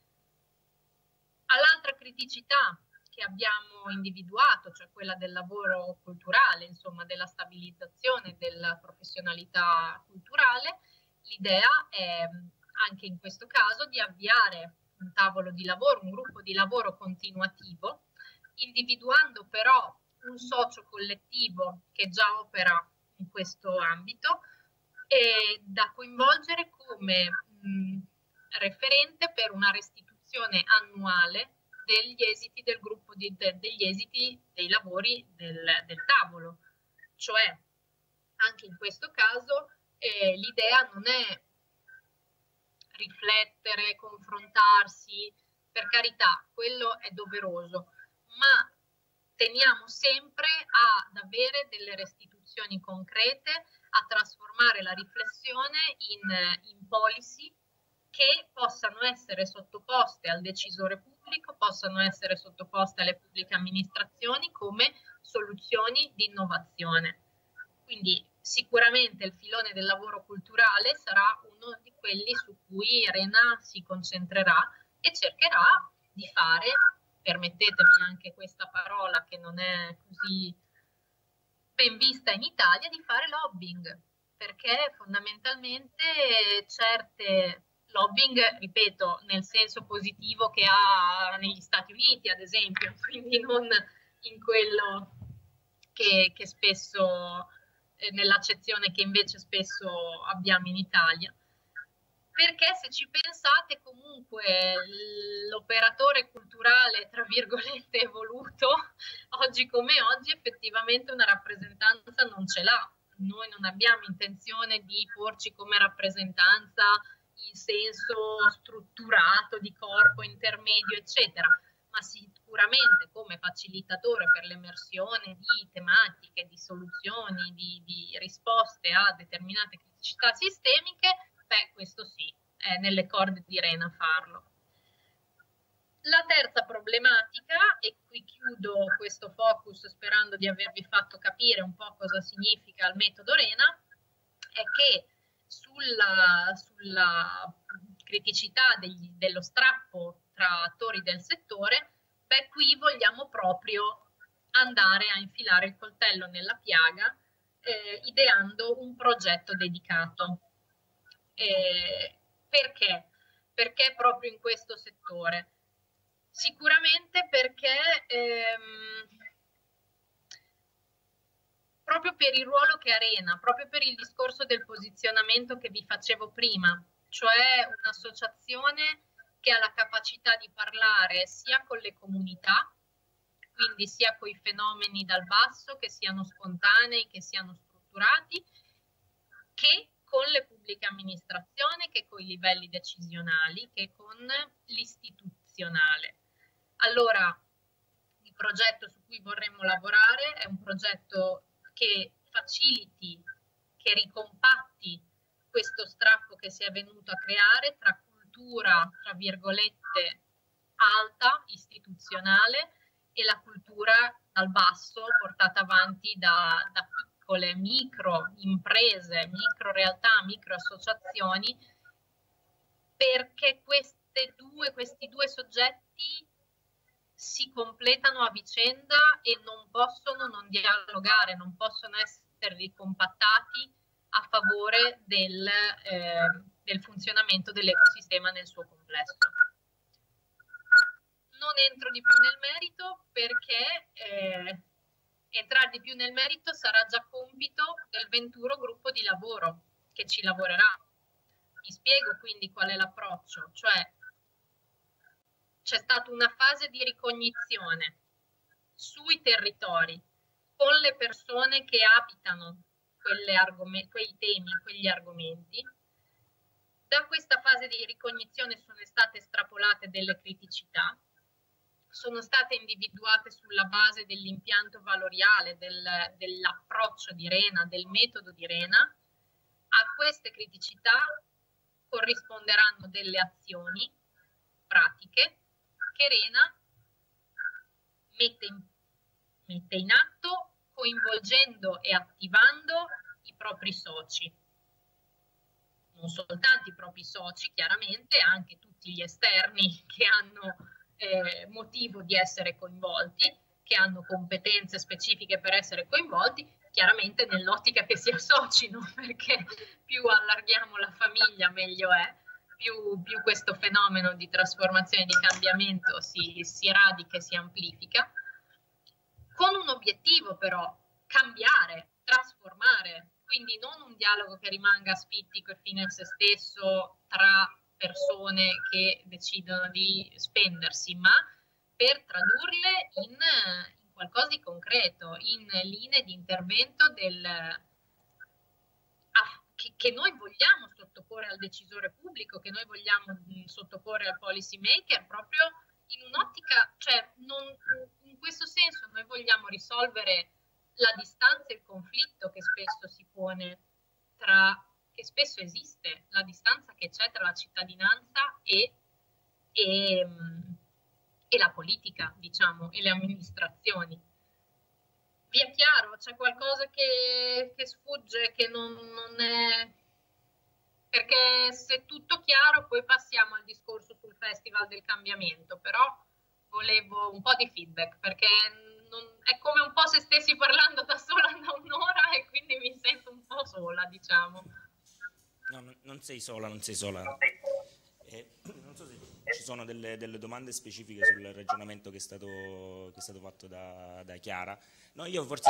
All'altra criticità che abbiamo individuato, cioè quella del lavoro culturale, insomma della stabilizzazione della professionalità culturale, l'idea è anche in questo caso di avviare un tavolo di lavoro, un gruppo di lavoro continuativo, individuando però un socio collettivo che già opera in questo ambito e da coinvolgere come referente per una restituzione annuale degli esiti del gruppo degli esiti dei lavori del tavolo. Cioè, anche in questo caso l'idea non è riflettere, confrontarsi, per carità, quello è doveroso, ma teniamo sempre ad avere delle restituzioni concrete, a trasformare la riflessione in policy che possano essere sottoposte al decisore pubblico, possano essere sottoposte alle pubbliche amministrazioni come soluzioni di innovazione. Quindi sicuramente il filone del lavoro culturale sarà uno di quelli su cui Rena si concentrerà e cercherà di fare, permettetemi anche questa parola che non è così ben vista in Italia, di fare lobbying, perché fondamentalmente certe lobbying, ripeto, nel senso positivo che ha negli Stati Uniti, ad esempio, quindi non in quello che spesso, nell'accezione che invece spesso abbiamo in Italia. Perché se ci pensate comunque l'operatore culturale, tra virgolette, evoluto, oggi come oggi effettivamente una rappresentanza non ce l'ha. Noi non abbiamo intenzione di porci come rappresentanza in senso strutturato di corpo intermedio, eccetera, ma sicuramente come facilitatore per l'emersione di tematiche, di soluzioni, di risposte a determinate criticità sistemiche, beh, questo sì, è nelle corde di Rena farlo. La terza problematica, e qui chiudo questo focus sperando di avervi fatto capire un po' cosa significa il metodo Rena, è che sulla criticità dello strappo tra attori del settore, beh, qui vogliamo proprio andare a infilare il coltello nella piaga, ideando un progetto dedicato. Perché? Perché proprio in questo settore? Sicuramente perché proprio per il ruolo che ha Rena, proprio per il discorso del posizionamento che vi facevo prima, cioè un'associazione che ha la capacità di parlare sia con le comunità, quindi sia coi fenomeni dal basso, che siano spontanei, che siano strutturati, che con le pubbliche amministrazioni, che con i livelli decisionali, che con l'istituzionale. Allora, il progetto su cui vorremmo lavorare è un progetto che faciliti, che ricompatti questo strappo che si è venuto a creare tra cultura, tra virgolette, alta, istituzionale, e la cultura dal basso, portata avanti da piccole micro imprese, micro realtà, micro associazioni, perché questi due soggetti si completano a vicenda e non possono non dialogare, non possono essere ricompattati a favore del funzionamento dell'ecosistema nel suo complesso. Non entro di più nel merito perché entrare di più nel merito sarà già compito del Venturo gruppo di lavoro che ci lavorerà. Vi spiego quindi qual è l'approccio, cioè c'è stata una fase di ricognizione sui territori con le persone che abitano quei temi, quegli argomenti. Da questa fase di ricognizione sono state estrapolate delle criticità, sono state individuate sulla base dell'impianto valoriale, dell'approccio di Rena, del metodo di Rena. A queste criticità corrisponderanno delle azioni pratiche che Rena mette in atto coinvolgendo e attivando i propri soci. Non soltanto i propri soci, chiaramente, anche tutti gli esterni che hanno motivo di essere coinvolti, che hanno competenze specifiche per essere coinvolti, chiaramente nell'ottica che si associno, perché più allarghiamo la famiglia meglio è, più questo fenomeno di trasformazione, di cambiamento si radica e si amplifica, con un obiettivo però: cambiare, trasformare, quindi non un dialogo che rimanga aspittico e fine a se stesso tra persone che decidono di spendersi, ma per tradurle in qualcosa di concreto, in linee di intervento che noi vogliamo sottoporre al decisore pubblico, che noi vogliamo sottoporre al policy maker, proprio in un'ottica, cioè in questo senso noi vogliamo risolvere la distanza e il conflitto che spesso si pone che spesso esiste, la distanza che c'è tra la cittadinanza e la politica, diciamo, e le amministrazioni. Vi è chiaro? C'è qualcosa che sfugge, che non è... Perché se è tutto chiaro poi passiamo al discorso sul Festival del Cambiamento, però volevo un po' di feedback, perché è come un po' se stessi parlando da sola da un'ora e quindi mi sento un po' sola, diciamo. No, non sei sola, non sei sola. Non so se ci sono delle domande specifiche sul ragionamento che è stato fatto da Chiara. No, io forse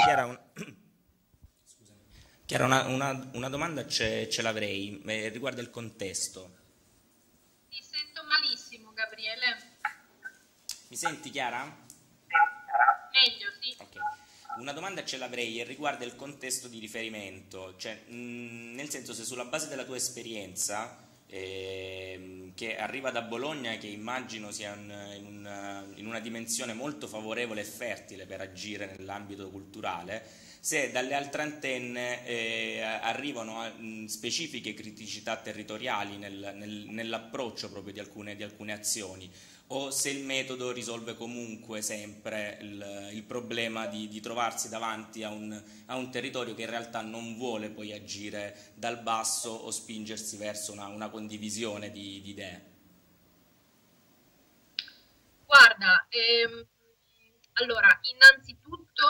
Chiara, una domanda ce l'avrei, riguardo il contesto. Ti sento malissimo, Gabriele. Mi senti, Chiara? Meglio, sì. Ok. Una domanda ce l'avrei e riguarda il contesto di riferimento, cioè nel senso, se sulla base della tua esperienza, che arriva da Bologna, che immagino sia in una dimensione molto favorevole e fertile per agire nell'ambito culturale, se dalle altre antenne arrivano specifiche criticità territoriali nell'approccio proprio di alcune azioni, o se il metodo risolve comunque sempre il problema di trovarsi davanti a un territorio che in realtà non vuole poi agire dal basso o spingersi verso una condivisione di idee. Guarda, allora, innanzitutto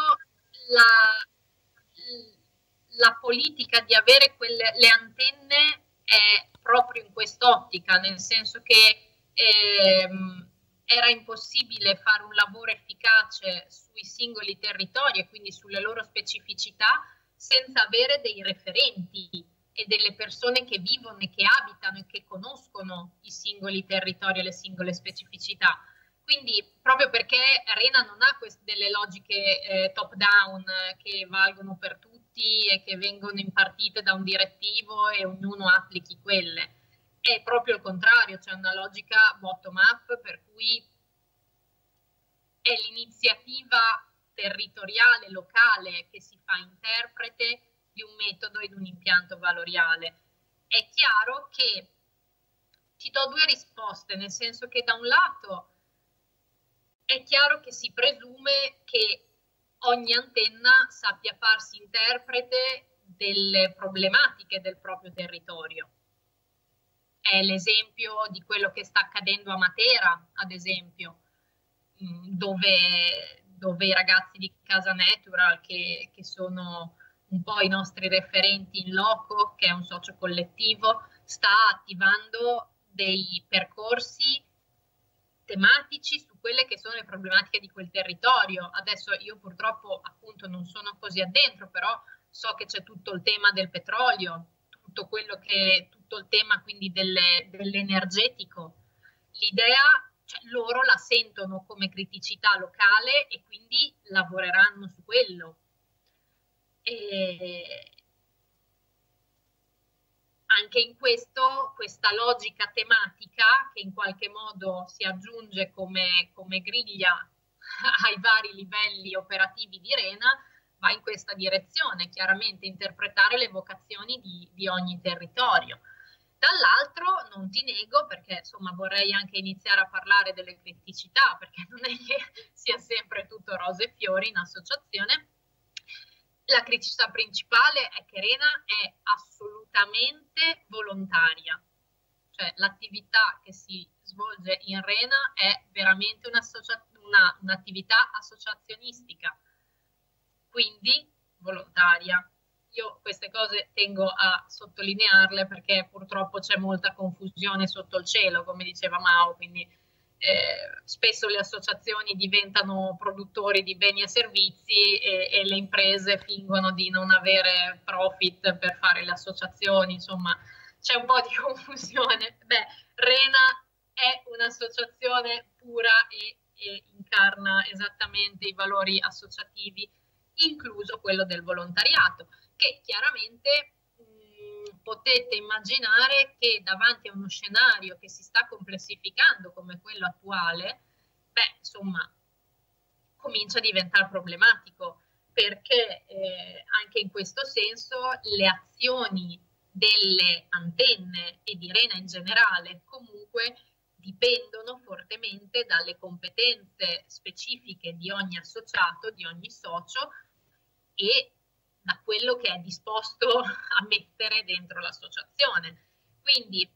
la politica di avere le antenne è proprio in quest'ottica, nel senso che era impossibile fare un lavoro efficace sui singoli territori e quindi sulle loro specificità senza avere dei referenti e delle persone che vivono e che abitano e che conoscono i singoli territori e le singole specificità. Quindi proprio perché Arena non ha delle logiche top-down che valgono per tutti e che vengono impartite da un direttivo e ognuno applichi quelle. È proprio il contrario, c'è una logica bottom-up per cui è l'iniziativa territoriale, locale, che si fa interprete di un metodo e di un impianto valoriale. È chiaro che ti do due risposte, nel senso che da un lato è chiaro che si presume che ogni antenna sappia farsi interprete delle problematiche del proprio territorio. È l'esempio di quello che sta accadendo a Matera, ad esempio, dove i ragazzi di Casa Natural, che sono un po' i nostri referenti in loco, che è un socio collettivo, sta attivando dei percorsi tematici su quelle che sono le problematiche di quel territorio. Adesso io purtroppo appunto non sono così addentro, però so che c'è tutto il tema del petrolio, tutto il tema quindi dell'energetico. L'idea, cioè, loro la sentono come criticità locale e quindi lavoreranno su quello. E anche in questo, questa logica tematica che in qualche modo si aggiunge come griglia ai vari livelli operativi di Rena, va in questa direzione, chiaramente interpretare le vocazioni di ogni territorio. Dall'altro non ti nego, perché insomma vorrei anche iniziare a parlare delle criticità, perché non è che sia sempre tutto rose e fiori in associazione. La criticità principale è che Rena è assolutamente volontaria, cioè l'attività che si svolge in Rena è veramente un'attività associazionistica, quindi volontaria. Io queste cose tengo a sottolinearle perché purtroppo c'è molta confusione sotto il cielo, come diceva Mao, quindi spesso le associazioni diventano produttori di beni e servizi e le imprese fingono di non avere profit per fare le associazioni, insomma c'è un po' di confusione. Beh, Rena è un'associazione pura e incarna esattamente i valori associativi, incluso quello del volontariato, che chiaramente potete immaginare che davanti a uno scenario che si sta complessificando come quello attuale, beh, insomma, comincia a diventare problematico, perché anche in questo senso le azioni delle antenne e di Rena in generale comunque dipendono fortemente dalle competenze specifiche di ogni associato, di ogni socio e da quello che è disposto a mettere dentro l'associazione. Quindi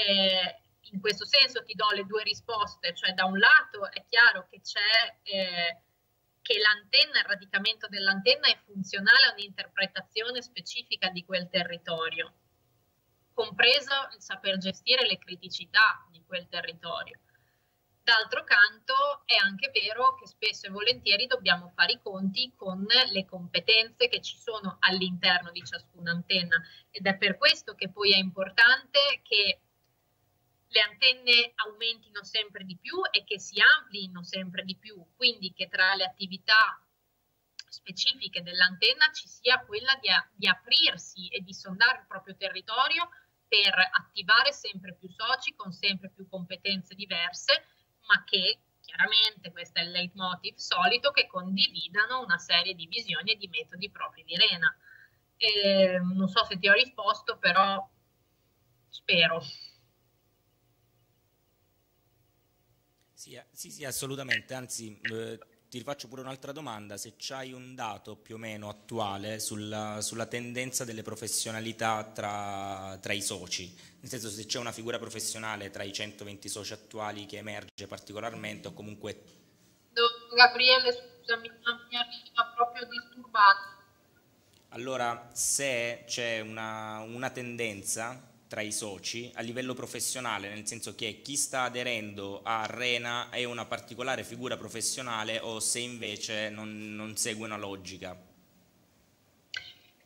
in questo senso ti do le due risposte, cioè da un lato è chiaro che c'è che l'antenna, il radicamento dell'antenna è funzionale a un'interpretazione specifica di quel territorio, compreso il saper gestire le criticità di quel territorio. D'altro canto è anche vero che spesso e volentieri dobbiamo fare i conti con le competenze che ci sono all'interno di ciascuna antenna ed è per questo che poi è importante che le antenne aumentino sempre di più e che si amplino sempre di più, quindi che tra le attività specifiche dell'antenna ci sia quella di aprirsi e di sondare il proprio territorio per attivare sempre più soci con sempre più competenze diverse, ma che chiaramente, questo è il leitmotiv solito, che condividano una serie di visioni e di metodi propri di Rena. Non so se ti ho risposto, però spero. Sì, assolutamente, anzi ti rifaccio pure un'altra domanda, se c'hai un dato più o meno attuale sulla tendenza delle professionalità tra i soci, nel senso se c'è una figura professionale tra i 120 soci attuali che emerge particolarmente o comunque... Gabriele, scusami, non mi arriva proprio disturbato. Allora, se c'è una tendenza tra i soci a livello professionale, nel senso che chi sta aderendo a Rena è una particolare figura professionale o se invece non segue una logica.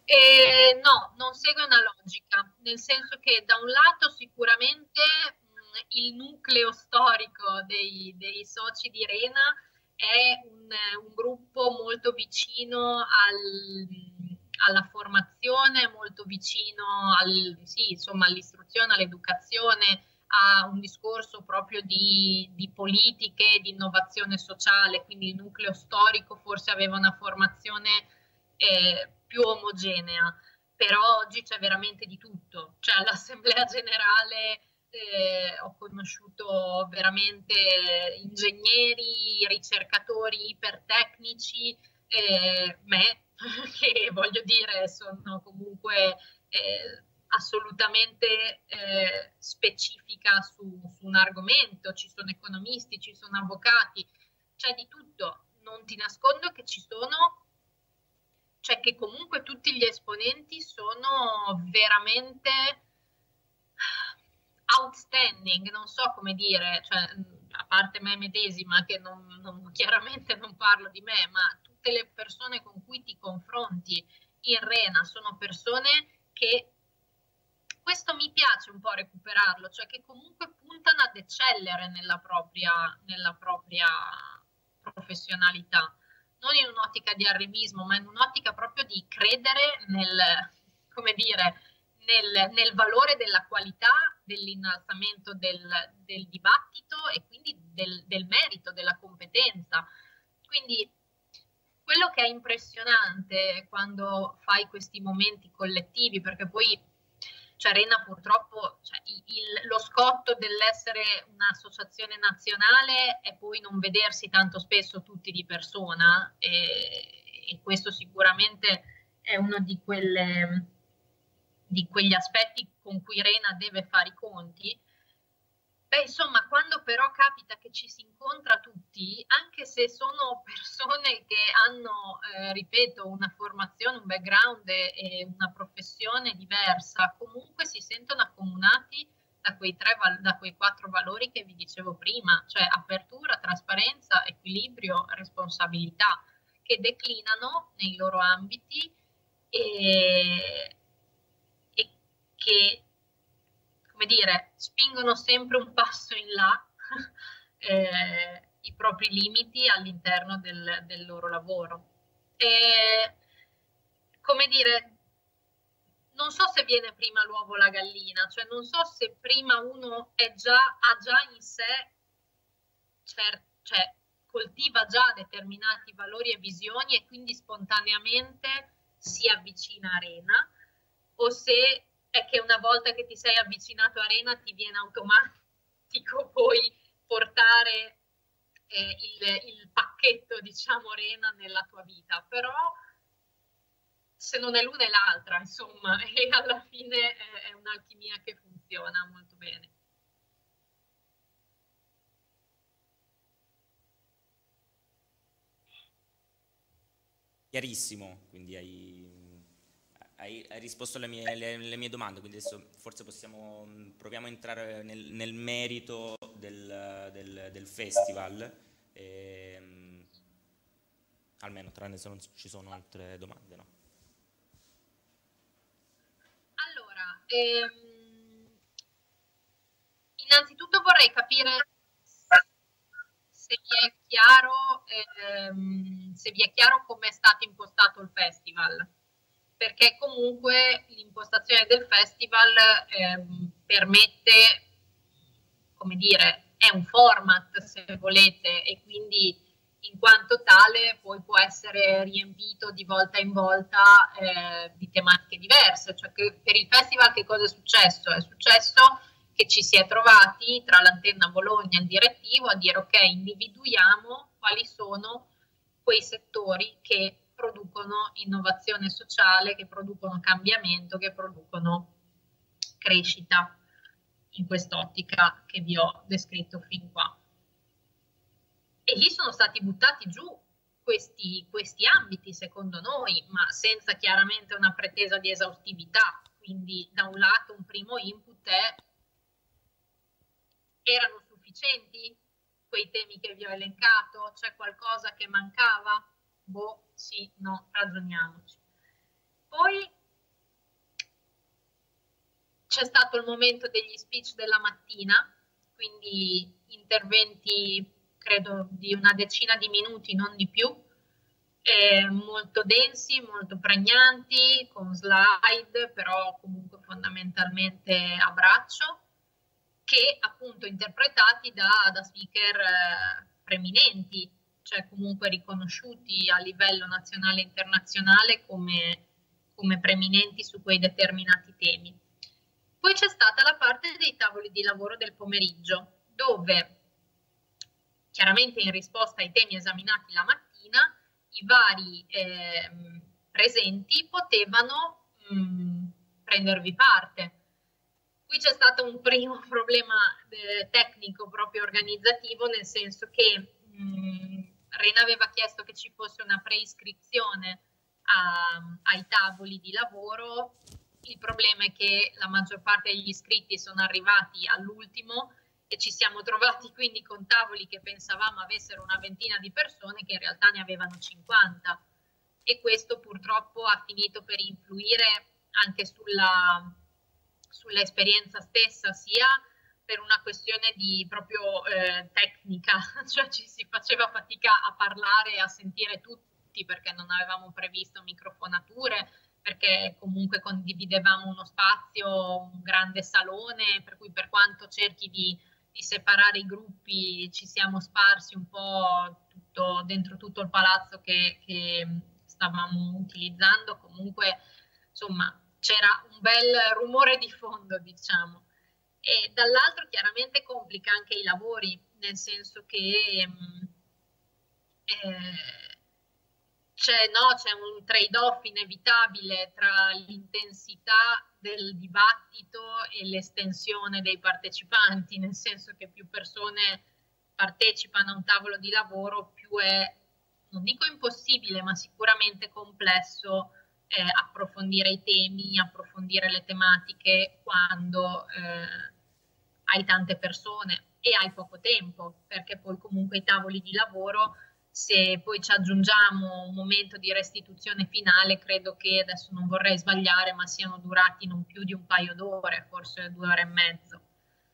No, non segue una logica, nel senso che da un lato sicuramente il nucleo storico dei soci di Rena è un gruppo molto vicino alla formazione, molto vicino sì, insomma, all'istruzione, all'educazione, a un discorso proprio di politiche, di innovazione sociale, quindi il nucleo storico forse aveva una formazione più omogenea, però oggi c'è veramente di tutto, cioè all'Assemblea Generale ho conosciuto veramente ingegneri, ricercatori ipertecnici, me, che voglio dire sono comunque assolutamente specifica su un argomento, ci sono economisti, ci sono avvocati, c'è di tutto. Non ti nascondo che cioè che comunque tutti gli esponenti sono veramente outstanding, non so come dire, cioè, a parte me medesima che chiaramente non parlo di me, ma tutte le persone con cui ti confronti in Rena sono persone che, questo mi piace un po' recuperarlo, cioè che comunque puntano ad eccellere nella propria professionalità, non in un'ottica di arrivismo, ma in un'ottica proprio di credere come dire, nel valore della qualità, dell'innalzamento del dibattito e quindi del merito, della competenza. Quindi quello che è impressionante quando fai questi momenti collettivi, perché poi cioè Rena purtroppo, cioè, lo scotto dell'essere un'associazione nazionale è poi non vedersi tanto spesso tutti di persona e questo sicuramente è uno di quegli aspetti con cui Rena deve fare i conti. Beh, insomma, quando però capita che ci si incontra tutti, anche se sono persone che hanno, ripeto, una formazione, un background e una professione diversa, comunque si sentono accomunati da quei 4 valori che vi dicevo prima, cioè apertura, trasparenza, equilibrio, responsabilità, che declinano nei loro ambiti e che, come dire, spingono sempre un passo in là i propri limiti all'interno del loro lavoro. E, come dire, non so se viene prima l'uovo o la gallina, cioè non so se prima uno ha già in sé, cioè coltiva già determinati valori e visioni e quindi spontaneamente si avvicina a Rena, o se è che una volta che ti sei avvicinato a Rena ti viene automatico poi portare il pacchetto, diciamo, Rena nella tua vita, però se non è l'una è l'altra, insomma, e alla fine è un'alchimia che funziona molto bene. Chiarissimo, quindi hai risposto alle mie domande, quindi adesso forse proviamo a entrare nel merito del festival, almeno tranne se non ci sono altre domande, no? Allora, innanzitutto vorrei capire se vi è chiaro come è stato impostato il festival, perché comunque l'impostazione del festival permette, come dire, è un format se volete e quindi in quanto tale poi può essere riempito di volta in volta di tematiche diverse. Cioè che per il festival che cosa è successo? È successo che ci si è trovati tra l'Antenna Bologna e il direttivo a dire ok, individuiamo quali sono quei settori che producono innovazione sociale, che producono cambiamento, che producono crescita in quest'ottica che vi ho descritto fin qua. E lì sono stati buttati giù questi ambiti, secondo noi, ma senza chiaramente una pretesa di esaustività. Quindi da un lato un primo input è: erano sufficienti quei temi che vi ho elencato? C'è qualcosa che mancava? Boh, sì, no, ragioniamoci. Poi c'è stato il momento degli speech della mattina quindi interventi credo di una decina di minuti, non di più, molto densi, molto pregnanti, con slide, però comunque fondamentalmente a braccio, che appunto interpretati da speaker preeminenti, cioè comunque riconosciuti a livello nazionale e internazionale come preeminenti su quei determinati temi. Poi c'è stata la parte dei tavoli di lavoro del pomeriggio, dove chiaramente in risposta ai temi esaminati la mattina i vari presenti potevano prendervi parte. Qui c'è stato un primo problema tecnico proprio organizzativo, nel senso che Rena aveva chiesto che ci fosse una preiscrizione ai tavoli di lavoro. Il problema è che la maggior parte degli iscritti sono arrivati all'ultimo e ci siamo trovati quindi con tavoli che pensavamo avessero una ventina di persone che in realtà ne avevano 50, e questo purtroppo ha finito per influire anche sull'esperienza stessa, sia per una questione di proprio tecnica, cioè ci si faceva fatica a parlare e a sentire tutti perché non avevamo previsto microfonature, perché comunque condividevamo uno spazio, un grande salone, per cui per quanto cerchi di separare i gruppi ci siamo sparsi un po' dentro tutto il palazzo che stavamo utilizzando. Comunque insomma c'era un bel rumore di fondo, diciamo, e dall'altro chiaramente complica anche i lavori, nel senso che c'è un trade-off inevitabile tra l'intensità del dibattito e l'estensione dei partecipanti, nel senso che più persone partecipano a un tavolo di lavoro, più è, non dico impossibile, ma sicuramente complesso approfondire i temi, approfondire le tematiche quando hai tante persone e hai poco tempo, perché poi comunque i tavoli di lavoro, se poi ci aggiungiamo un momento di restituzione finale, credo che, adesso non vorrei sbagliare, ma siano durati non più di un paio d'ore, forse 2 ore e mezzo.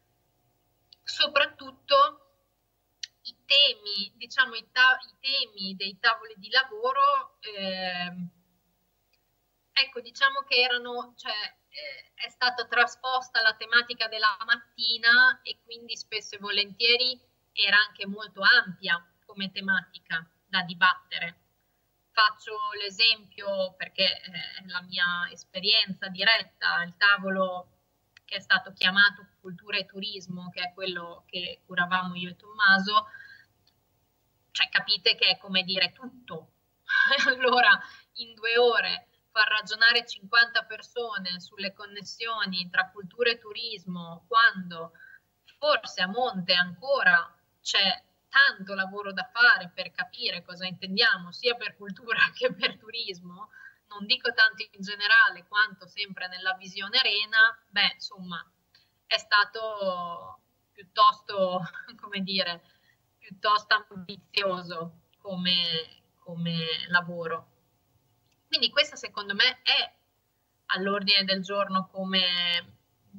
Soprattutto i temi, diciamo i temi dei tavoli di lavoro, ecco, diciamo che erano, cioè, è stata trasposta la tematica della mattina e quindi spesso e volentieri era anche molto ampia come tematica da dibattere. Faccio l'esempio perché è la mia esperienza diretta, il tavolo che è stato chiamato Cultura e Turismo, che è quello che curavamo io e Tommaso, cioè capite che è come dire tutto. Allora, in 2 ore far ragionare 50 persone sulle connessioni tra cultura e turismo, quando forse a monte ancora c'è tanto lavoro da fare per capire cosa intendiamo sia per cultura che per turismo, non dico tanto in generale quanto sempre nella visione Rena, beh, insomma, è stato piuttosto, come dire, piuttosto ambizioso come lavoro. Quindi questa secondo me è all'ordine del giorno come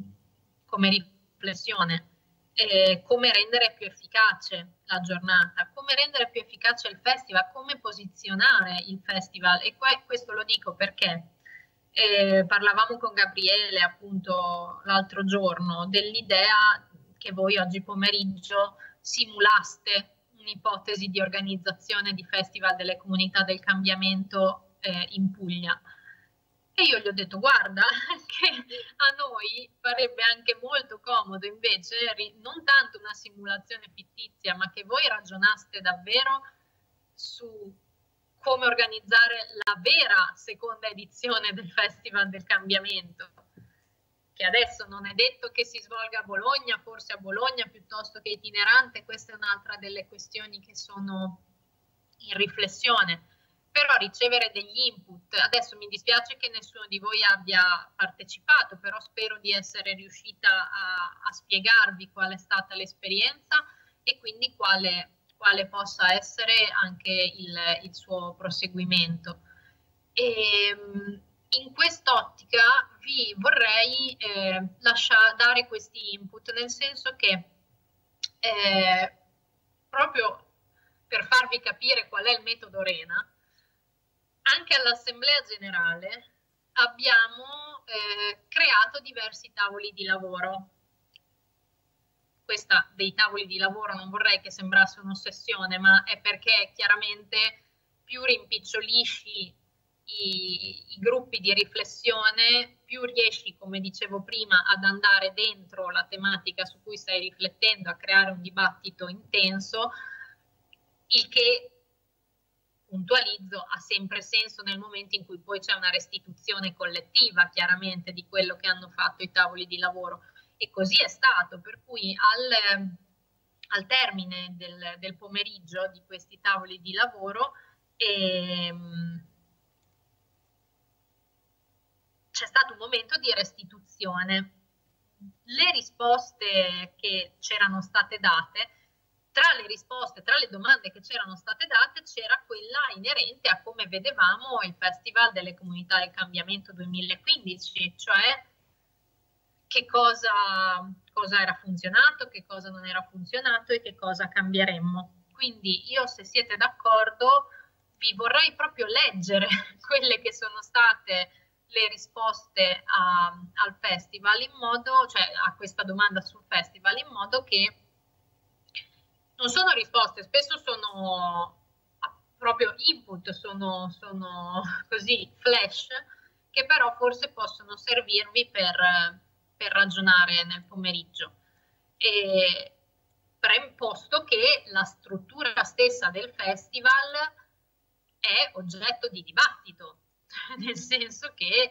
riflessione. Come rendere più efficace la giornata, come rendere più efficace il festival, come posizionare il festival. E questo lo dico perché parlavamo con Gabriele appunto l'altro giorno dell'idea che voi oggi pomeriggio simulaste un'ipotesi di organizzazione di Festival delle Comunità del Cambiamento in Puglia. E io gli ho detto, guarda, che a noi farebbe anche molto comodo invece non tanto una simulazione fittizia, ma che voi ragionaste davvero su come organizzare la vera seconda edizione del Festival del Cambiamento, che adesso non è detto che si svolga a Bologna, forse a Bologna piuttosto che itinerante. Questa è un'altra delle questioni che sono in riflessione. Però ricevere degli input, adesso mi dispiace che nessuno di voi abbia partecipato, però spero di essere riuscita a spiegarvi qual è stata l'esperienza e quindi quale possa essere anche il suo proseguimento. E in quest'ottica vi vorrei dare questi input, nel senso che proprio per farvi capire qual è il metodo Rena, anche all'Assemblea Generale abbiamo creato diversi tavoli di lavoro. Questa dei tavoli di lavoro non vorrei che sembrasse un'ossessione, ma è perché chiaramente più rimpicciolisci i gruppi di riflessione, più riesci, come dicevo prima, ad andare dentro la tematica su cui stai riflettendo, a creare un dibattito intenso, il che, puntualizzo, ha sempre senso nel momento in cui poi c'è una restituzione collettiva, chiaramente, di quello che hanno fatto i tavoli di lavoro. E così è stato, per cui al termine del pomeriggio di questi tavoli di lavoro c'è stato un momento di restituzione. Le risposte che c'erano state date, tra le risposte, tra le domande che c'erano state date, c'era quella inerente a come vedevamo il Festival delle Comunità del Cambiamento 2015, cioè che cosa era funzionato, che cosa non era funzionato e che cosa cambieremmo. Quindi io, se siete d'accordo, vi vorrei proprio leggere quelle che sono state le risposte al festival, in modo, cioè a questa domanda sul festival, in modo che non sono risposte, spesso sono proprio input, sono così flash, che però forse possono servirvi per ragionare nel pomeriggio. E preposto che la struttura stessa del festival è oggetto di dibattito, nel senso che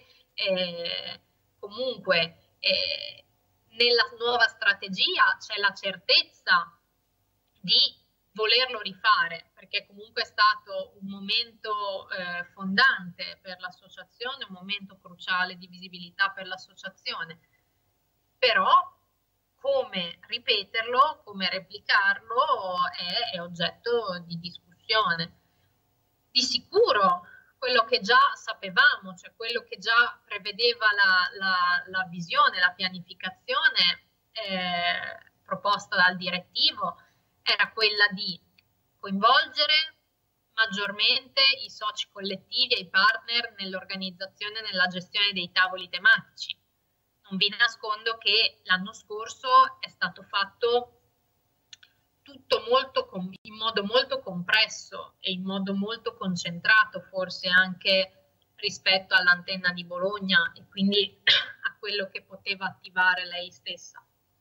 comunque nella nuova strategia c'è la certezza di volerlo rifare, perché comunque è stato un momento fondante per l'associazione, un momento cruciale di visibilità per l'associazione. Però come ripeterlo, come replicarlo è oggetto di discussione. Di sicuro quello che già sapevamo, cioè quello che già prevedeva la visione, la pianificazione proposta dal direttivo, era quella di coinvolgere maggiormente i soci collettivi e i partner nell'organizzazione e nella gestione dei tavoli tematici. Non vi nascondo che l'anno scorso è stato fatto tutto in modo molto compresso e in modo molto concentrato, forse anche rispetto all'antenna di Bologna e quindi a quello che poteva attivare lei stessa.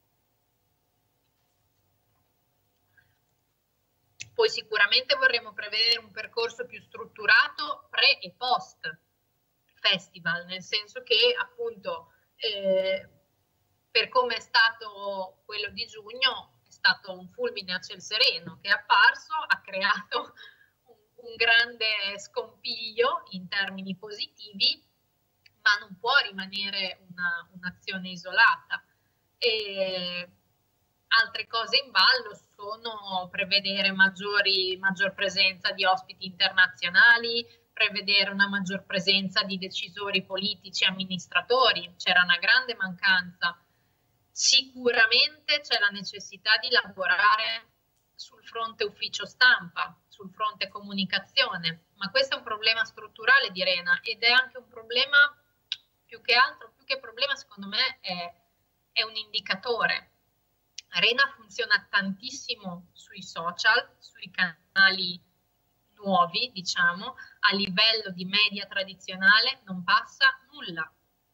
Poi sicuramente vorremmo prevedere un percorso più strutturato pre e post festival, nel senso che appunto per come è stato quello di giugno, è stato un fulmine a ciel sereno che è apparso, ha creato un grande scompiglio in termini positivi, ma non può rimanere un'azione isolata. E altre cose in ballo sono prevedere maggior presenza di ospiti internazionali, prevedere una maggior presenza di decisori politici e amministratori. C'era una grande mancanza. Sicuramente c'è la necessità di lavorare sul fronte ufficio stampa, sul fronte comunicazione, ma questo è un problema strutturale di Rena ed è anche un problema, più che problema secondo me è un indicatore. Rena funziona tantissimo sui social, sui canali nuovi, diciamo, a livello di media tradizionale non passa nulla.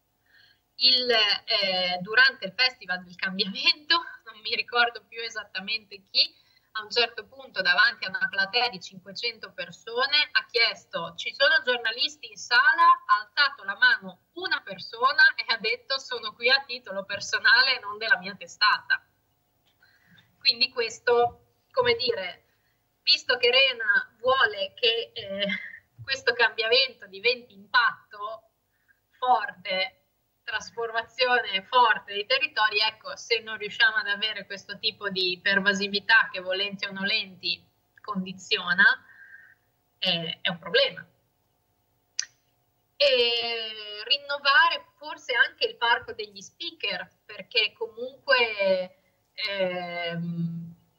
Durante il Festival del Cambiamento, non mi ricordo più esattamente chi, a un certo punto davanti a una platea di 500 persone ha chiesto: ci sono giornalisti in sala? Ha alzato la mano una persona e ha detto: sono qui a titolo personale e non della mia testata. Quindi questo, come dire, visto che Rena vuole che questo cambiamento diventi impatto forte, trasformazione forte dei territori, ecco, se non riusciamo ad avere questo tipo di pervasività che volenti o nolenti condiziona, è un problema. E rinnovare forse anche il parco degli speaker, perché comunque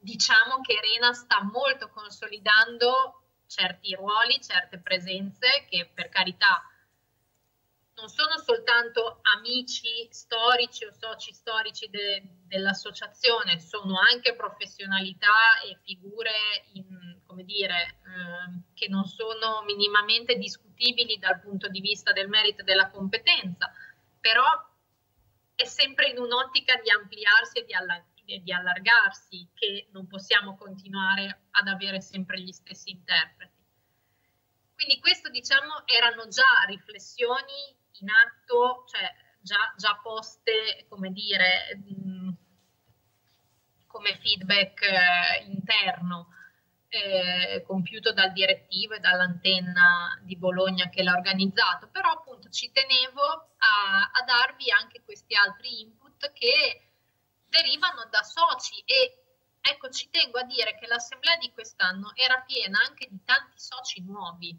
diciamo che Rena sta molto consolidando certi ruoli, certe presenze che per carità non sono soltanto amici storici o soci storici dell'associazione, sono anche professionalità e figure come dire, che non sono minimamente discutibili dal punto di vista del merito e della competenza, però è sempre in un'ottica di ampliarsi e di allargarsi che non possiamo continuare ad avere sempre gli stessi interpreti. Quindi questo, diciamo, erano già riflessioni in atto, cioè già poste, come dire, come feedback interno, compiuto dal direttivo e dall'antenna di Bologna che l'ha organizzato, però appunto ci tenevo a darvi anche questi altri input che derivano da soci e ecco, ci tengo a dire che l'assemblea di quest'anno era piena anche di tanti soci nuovi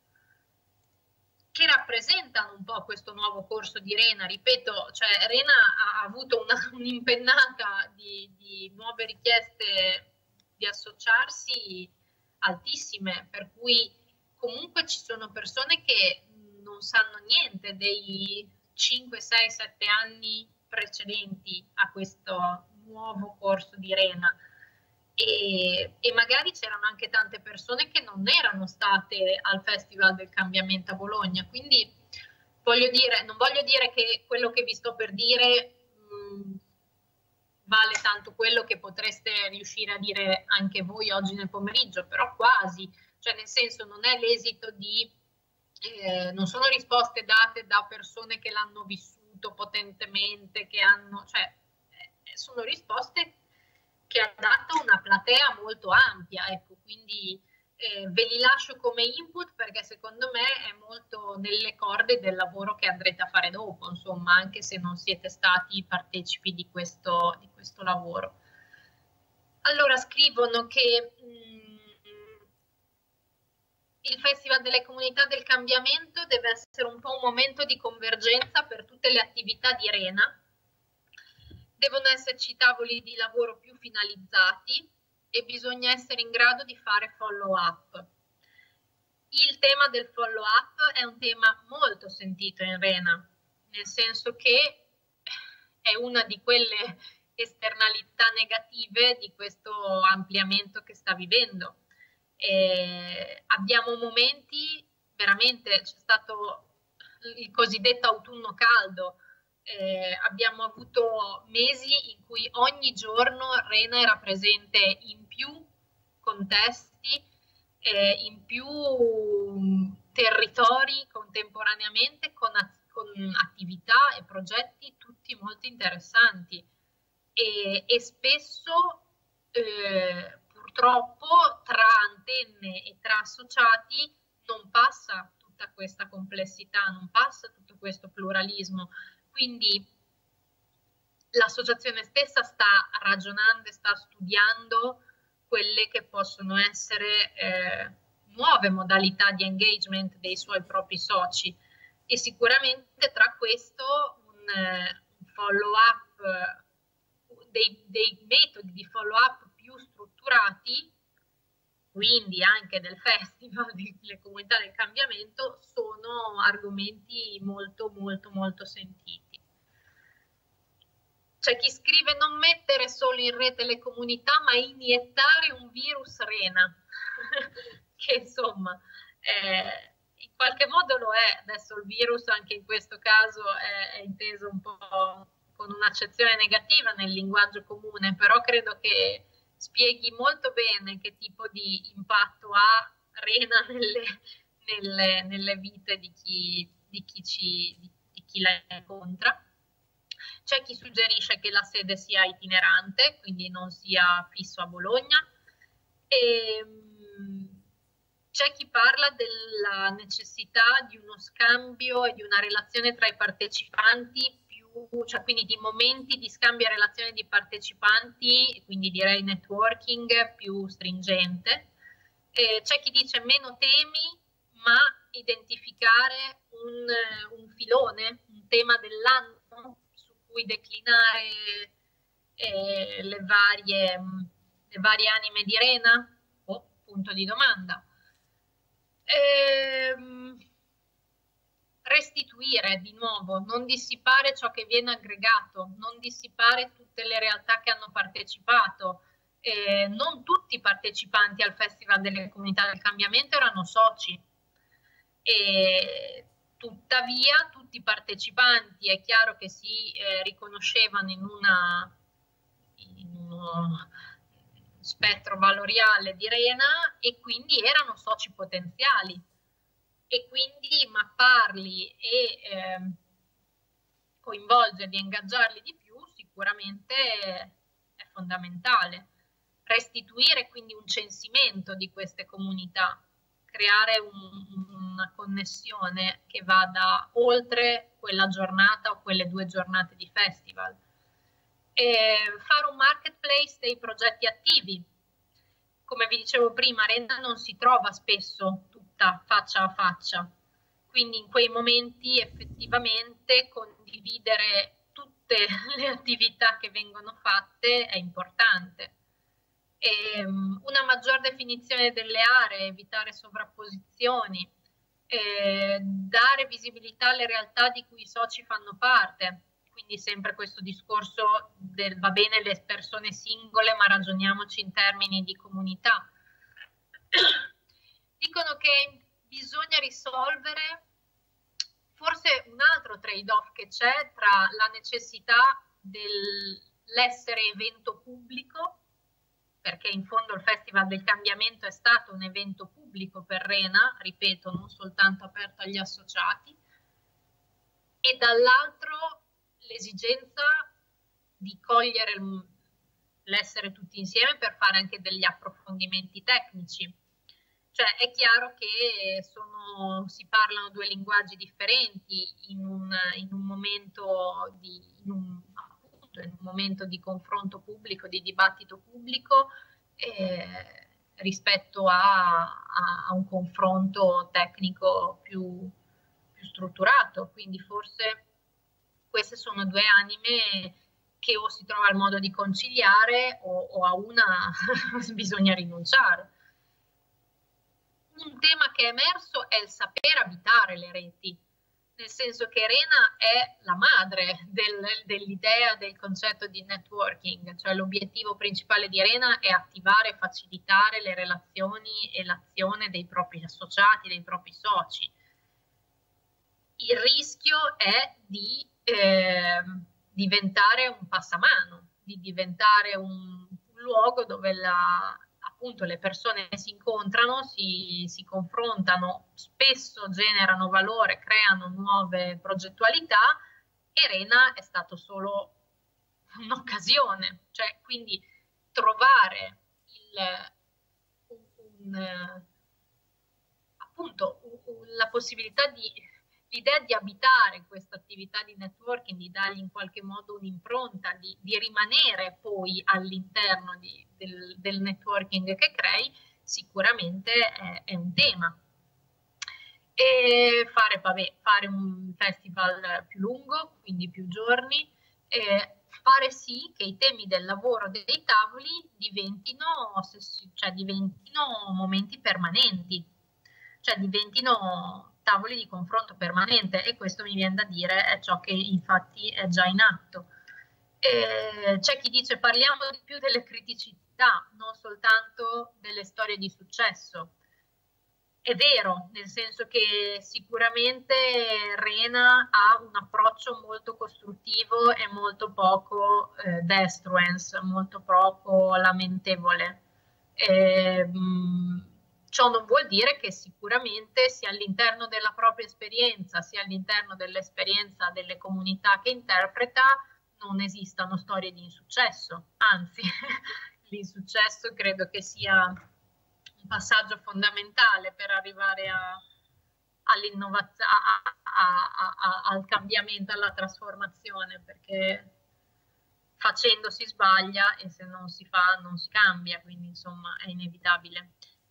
che rappresentano un po' questo nuovo corso di Rena. Ripeto, cioè Rena ha avuto un'impennata di nuove richieste di associarsi altissime, per cui comunque ci sono persone che non sanno niente dei 5, 6, 7 anni precedenti a questo nuovo corso di Rena. E magari c'erano anche tante persone che non erano state al Festival del Cambiamento a Bologna, quindi non voglio dire che quello che vi sto per dire vale tanto quello che potreste riuscire a dire anche voi oggi nel pomeriggio, però quasi, cioè nel senso non è l'esito non sono risposte date da persone che l'hanno vissuto potentemente, cioè sono risposte che ha dato una platea molto ampia, ecco, quindi ve li lascio come input perché secondo me è molto nelle corde del lavoro che andrete a fare dopo, insomma, anche se non siete stati partecipi di questo lavoro. Allora scrivono che il Festival delle Comunità del Cambiamento deve essere un po' un momento di convergenza per tutte le attività di Rena. Devono esserci tavoli di lavoro più finalizzati e bisogna essere in grado di fare follow up. Il tema del follow up è un tema molto sentito in Rena, nel senso che è una di quelle esternalità negative di questo ampliamento che sta vivendo. Abbiamo momenti, veramente c'è stato il cosiddetto autunno caldo, abbiamo avuto mesi in cui ogni giorno Rena era presente in più contesti, in più territori contemporaneamente con attività e progetti tutti molto interessanti e spesso purtroppo tra antenne e tra associati non passa tutta questa complessità, non passa tutto questo pluralismo. Quindi l'associazione stessa sta ragionando e sta studiando quelle che possono essere nuove modalità di engagement dei suoi propri soci e sicuramente tra questo un follow up, dei metodi di follow up più strutturati, quindi anche del Festival delle Comunità del Cambiamento, sono argomenti molto molto molto sentiti. C'è chi scrive non mettere solo in rete le comunità ma iniettare un virus Rena che insomma in qualche modo lo è. Adesso il virus anche in questo caso è inteso un po' con un'accezione negativa nel linguaggio comune, però credo che spieghi molto bene che tipo di impatto ha Rena nelle vite di chi la incontra. C'è chi suggerisce che la sede sia itinerante, quindi non sia fisso a Bologna. C'è chi parla della necessità di uno scambio e di una relazione tra i partecipanti, cioè quindi di momenti di scambio e relazione di partecipanti, quindi direi networking più stringente. C'è chi dice meno temi, ma identificare un filone, un tema dell'anno su cui declinare le varie le varie anime di Rena? Oh, punto di domanda. Restituire di nuovo, non dissipare ciò che viene aggregato, non dissipare tutte le realtà che hanno partecipato. Non tutti i partecipanti al Festival delle Comunità del Cambiamento erano soci. Tuttavia tutti i partecipanti è chiaro che si riconoscevano in uno spettro valoriale di Rena e quindi erano soci potenziali, e quindi mapparli e coinvolgerli e ingaggiarli di più sicuramente è fondamentale. Restituire quindi un censimento di queste comunità, creare una connessione che vada oltre quella giornata o quelle 2 giornate di festival. Fare un marketplace dei progetti attivi. Come vi dicevo prima, Rena non si trova spesso tutta faccia a faccia, quindi in quei momenti effettivamente condividere tutte le attività che vengono fatte è importante. Una maggior definizione delle aree, evitare sovrapposizioni, dare visibilità alle realtà di cui i soci fanno parte. Quindi sempre questo discorso del va bene le persone singole, ma ragioniamoci in termini di comunità. Dicono che bisogna risolvere forse un altro trade-off che c'è tra la necessità dell'essere evento pubblico, perché in fondo il Festival del Cambiamento è stato un evento pubblico per Rena, ripeto, non soltanto aperto agli associati, e dall'altro l'esigenza di cogliere l'essere tutti insieme per fare anche degli approfondimenti tecnici. Cioè è chiaro che si parlano 2 linguaggi differenti in un momento di confronto pubblico, di dibattito pubblico, rispetto a un confronto tecnico più strutturato. Quindi forse queste sono 2 anime che o si trova il modo di conciliare o a una bisogna rinunciare. Un tema che è emerso è il saper abitare le reti, nel senso che Rena è la madre dell'idea del concetto di networking, cioè l'obiettivo principale di Rena è attivare e facilitare le relazioni e l'azione dei propri associati, dei propri soci. Il rischio è di diventare un passamano, di diventare un luogo dove appunto le persone si incontrano, si confrontano, spesso generano valore, creano nuove progettualità, e Rena è stato solo un'occasione, cioè quindi trovare appunto la possibilità l'idea di abitare questa attività di networking, di dargli in qualche modo un'impronta, di rimanere poi all'interno del networking che crei, sicuramente è un tema. E fare un festival più lungo, quindi più giorni, fare sì che i temi del lavoro dei tavoli diventino momenti permanenti, cioè diventino tavoli di confronto permanente, e questo mi viene da dire è ciò che infatti è già in atto. C'è chi dice parliamo di più delle criticità, non soltanto delle storie di successo. È vero, nel senso che sicuramente Rena ha un approccio molto costruttivo e molto poco destruence, molto poco lamentevole. Ciò non vuol dire che sicuramente sia all'interno della propria esperienza, sia all'interno dell'esperienza delle comunità che interpreta, non esistano storie di insuccesso. Anzi, l'insuccesso credo che sia un passaggio fondamentale per arrivare all'innovazione, al cambiamento, alla trasformazione, perché facendo si sbaglia e se non si fa non si cambia, quindi insomma è inevitabile.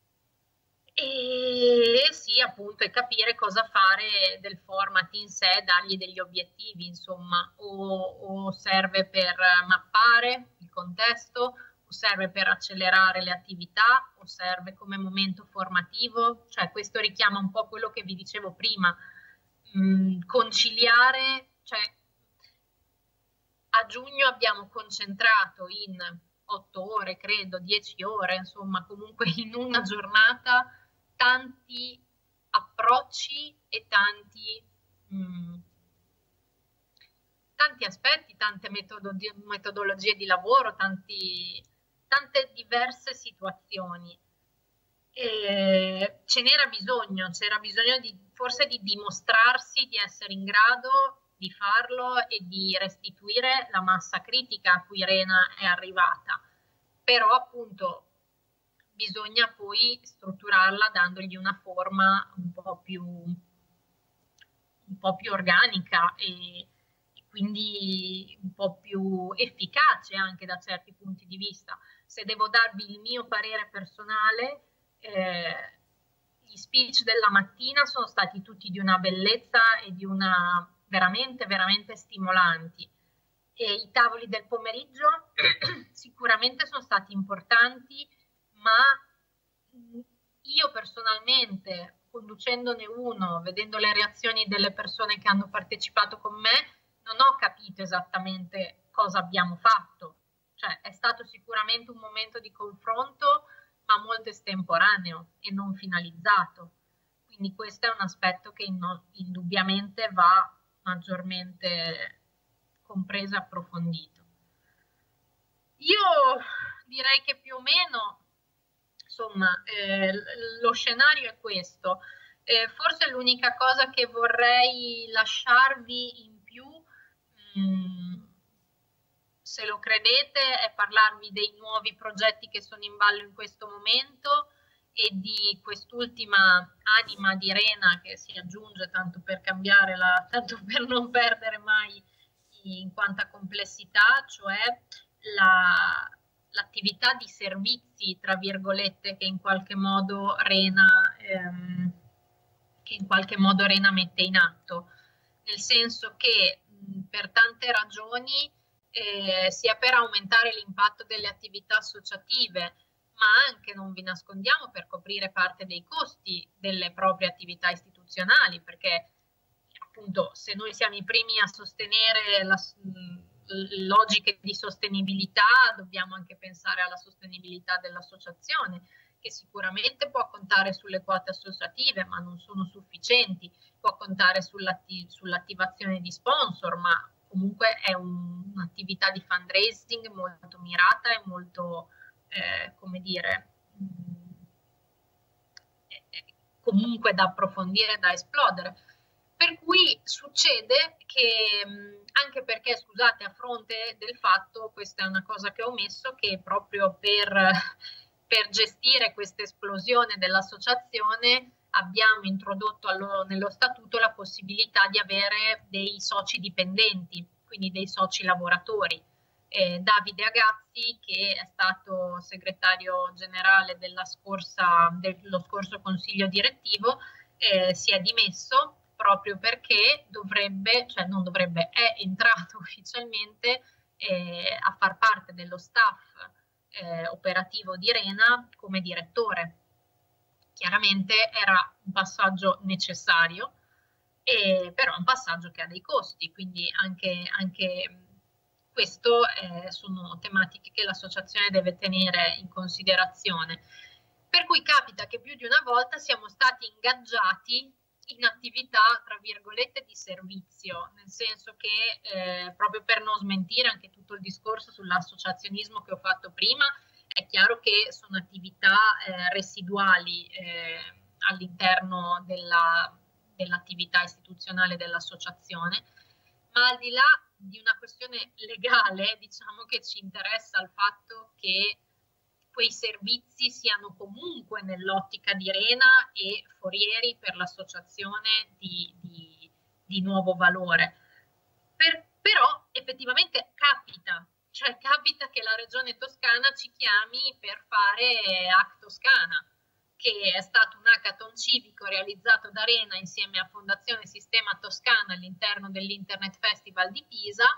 E sì, appunto, è capire cosa fare del format in sé, dargli degli obiettivi, insomma, o serve per mappare il contesto, o serve per accelerare le attività, o serve come momento formativo? Cioè, questo richiama un po' quello che vi dicevo prima, conciliare, cioè a giugno abbiamo concentrato in 8 ore, credo, 10 ore, insomma, comunque in una giornata tanti approcci e tanti aspetti, tante metodologie di lavoro, tante diverse situazioni. E ce n'era bisogno, c'era bisogno forse di dimostrarsi di essere in grado di farlo e di restituire la massa critica a cui Rena è arrivata. Però appunto bisogna poi strutturarla dandogli una forma un po' più organica e quindi un po' più efficace anche da certi punti di vista. Se devo darvi il mio parere personale, gli speech della mattina sono stati tutti di una bellezza e di una veramente stimolanti. E i tavoli del pomeriggio sicuramente sono stati importanti, ma io personalmente, conducendone uno, vedendo le reazioni delle persone che hanno partecipato con me, non ho capito esattamente cosa abbiamo fatto. Cioè, è stato sicuramente un momento di confronto, ma molto estemporaneo e non finalizzato. Quindi questo è un aspetto che indubbiamente va maggiormente compreso e approfondito. Io direi che più o meno, insomma, lo scenario è questo. Forse l'unica cosa che vorrei lasciarvi in più, se lo credete, è parlarvi dei nuovi progetti che sono in ballo in questo momento e di quest'ultima anima di Rena che si aggiunge, tanto per cambiare tanto per non perdere mai in quanta complessità, cioè l'attività di servizi, tra virgolette, che in qualche modo Rena mette in atto, nel senso che per tante ragioni, sia per aumentare l'impatto delle attività associative, ma anche, non vi nascondiamo, per coprire parte dei costi delle proprie attività istituzionali, perché appunto se noi siamo i primi a sostenere logiche di sostenibilità, dobbiamo anche pensare alla sostenibilità dell'associazione, che sicuramente può contare sulle quote associative, ma non sono sufficienti, può contare sull'attivazione di sponsor, ma comunque è un'attività di fundraising molto mirata e molto, come dire, comunque da approfondire, da esplodere. Per cui succede che, anche perché, scusate, a fronte del fatto, questa è una cosa che ho omesso, che proprio per gestire questa esplosione dell'associazione abbiamo introdotto nello statuto la possibilità di avere dei soci dipendenti, quindi dei soci lavoratori. Davide Agazzi, che è stato segretario generale dello scorso consiglio direttivo, si è dimesso proprio perché è entrato ufficialmente a far parte dello staff operativo di Rena come direttore. Chiaramente era un passaggio necessario, però è un passaggio che ha dei costi, quindi anche questo sono tematiche che l'associazione deve tenere in considerazione. Per cui capita che più di una volta siamo stati ingaggiati in attività, tra virgolette, di servizio, nel senso che proprio per non smentire anche tutto il discorso sull'associazionismo che ho fatto prima, è chiaro che sono attività residuali all'interno dell'attività istituzionale dell'associazione, ma al di là di una questione legale, diciamo che ci interessa il fatto che quei servizi siano comunque nell'ottica di Rena e forieri per l'associazione di nuovo valore. Però effettivamente capita che la Regione Toscana ci chiami per fare Hack Toscana, che è stato un hackathon civico realizzato da Rena insieme a Fondazione Sistema Toscana all'interno dell'Internet Festival di Pisa,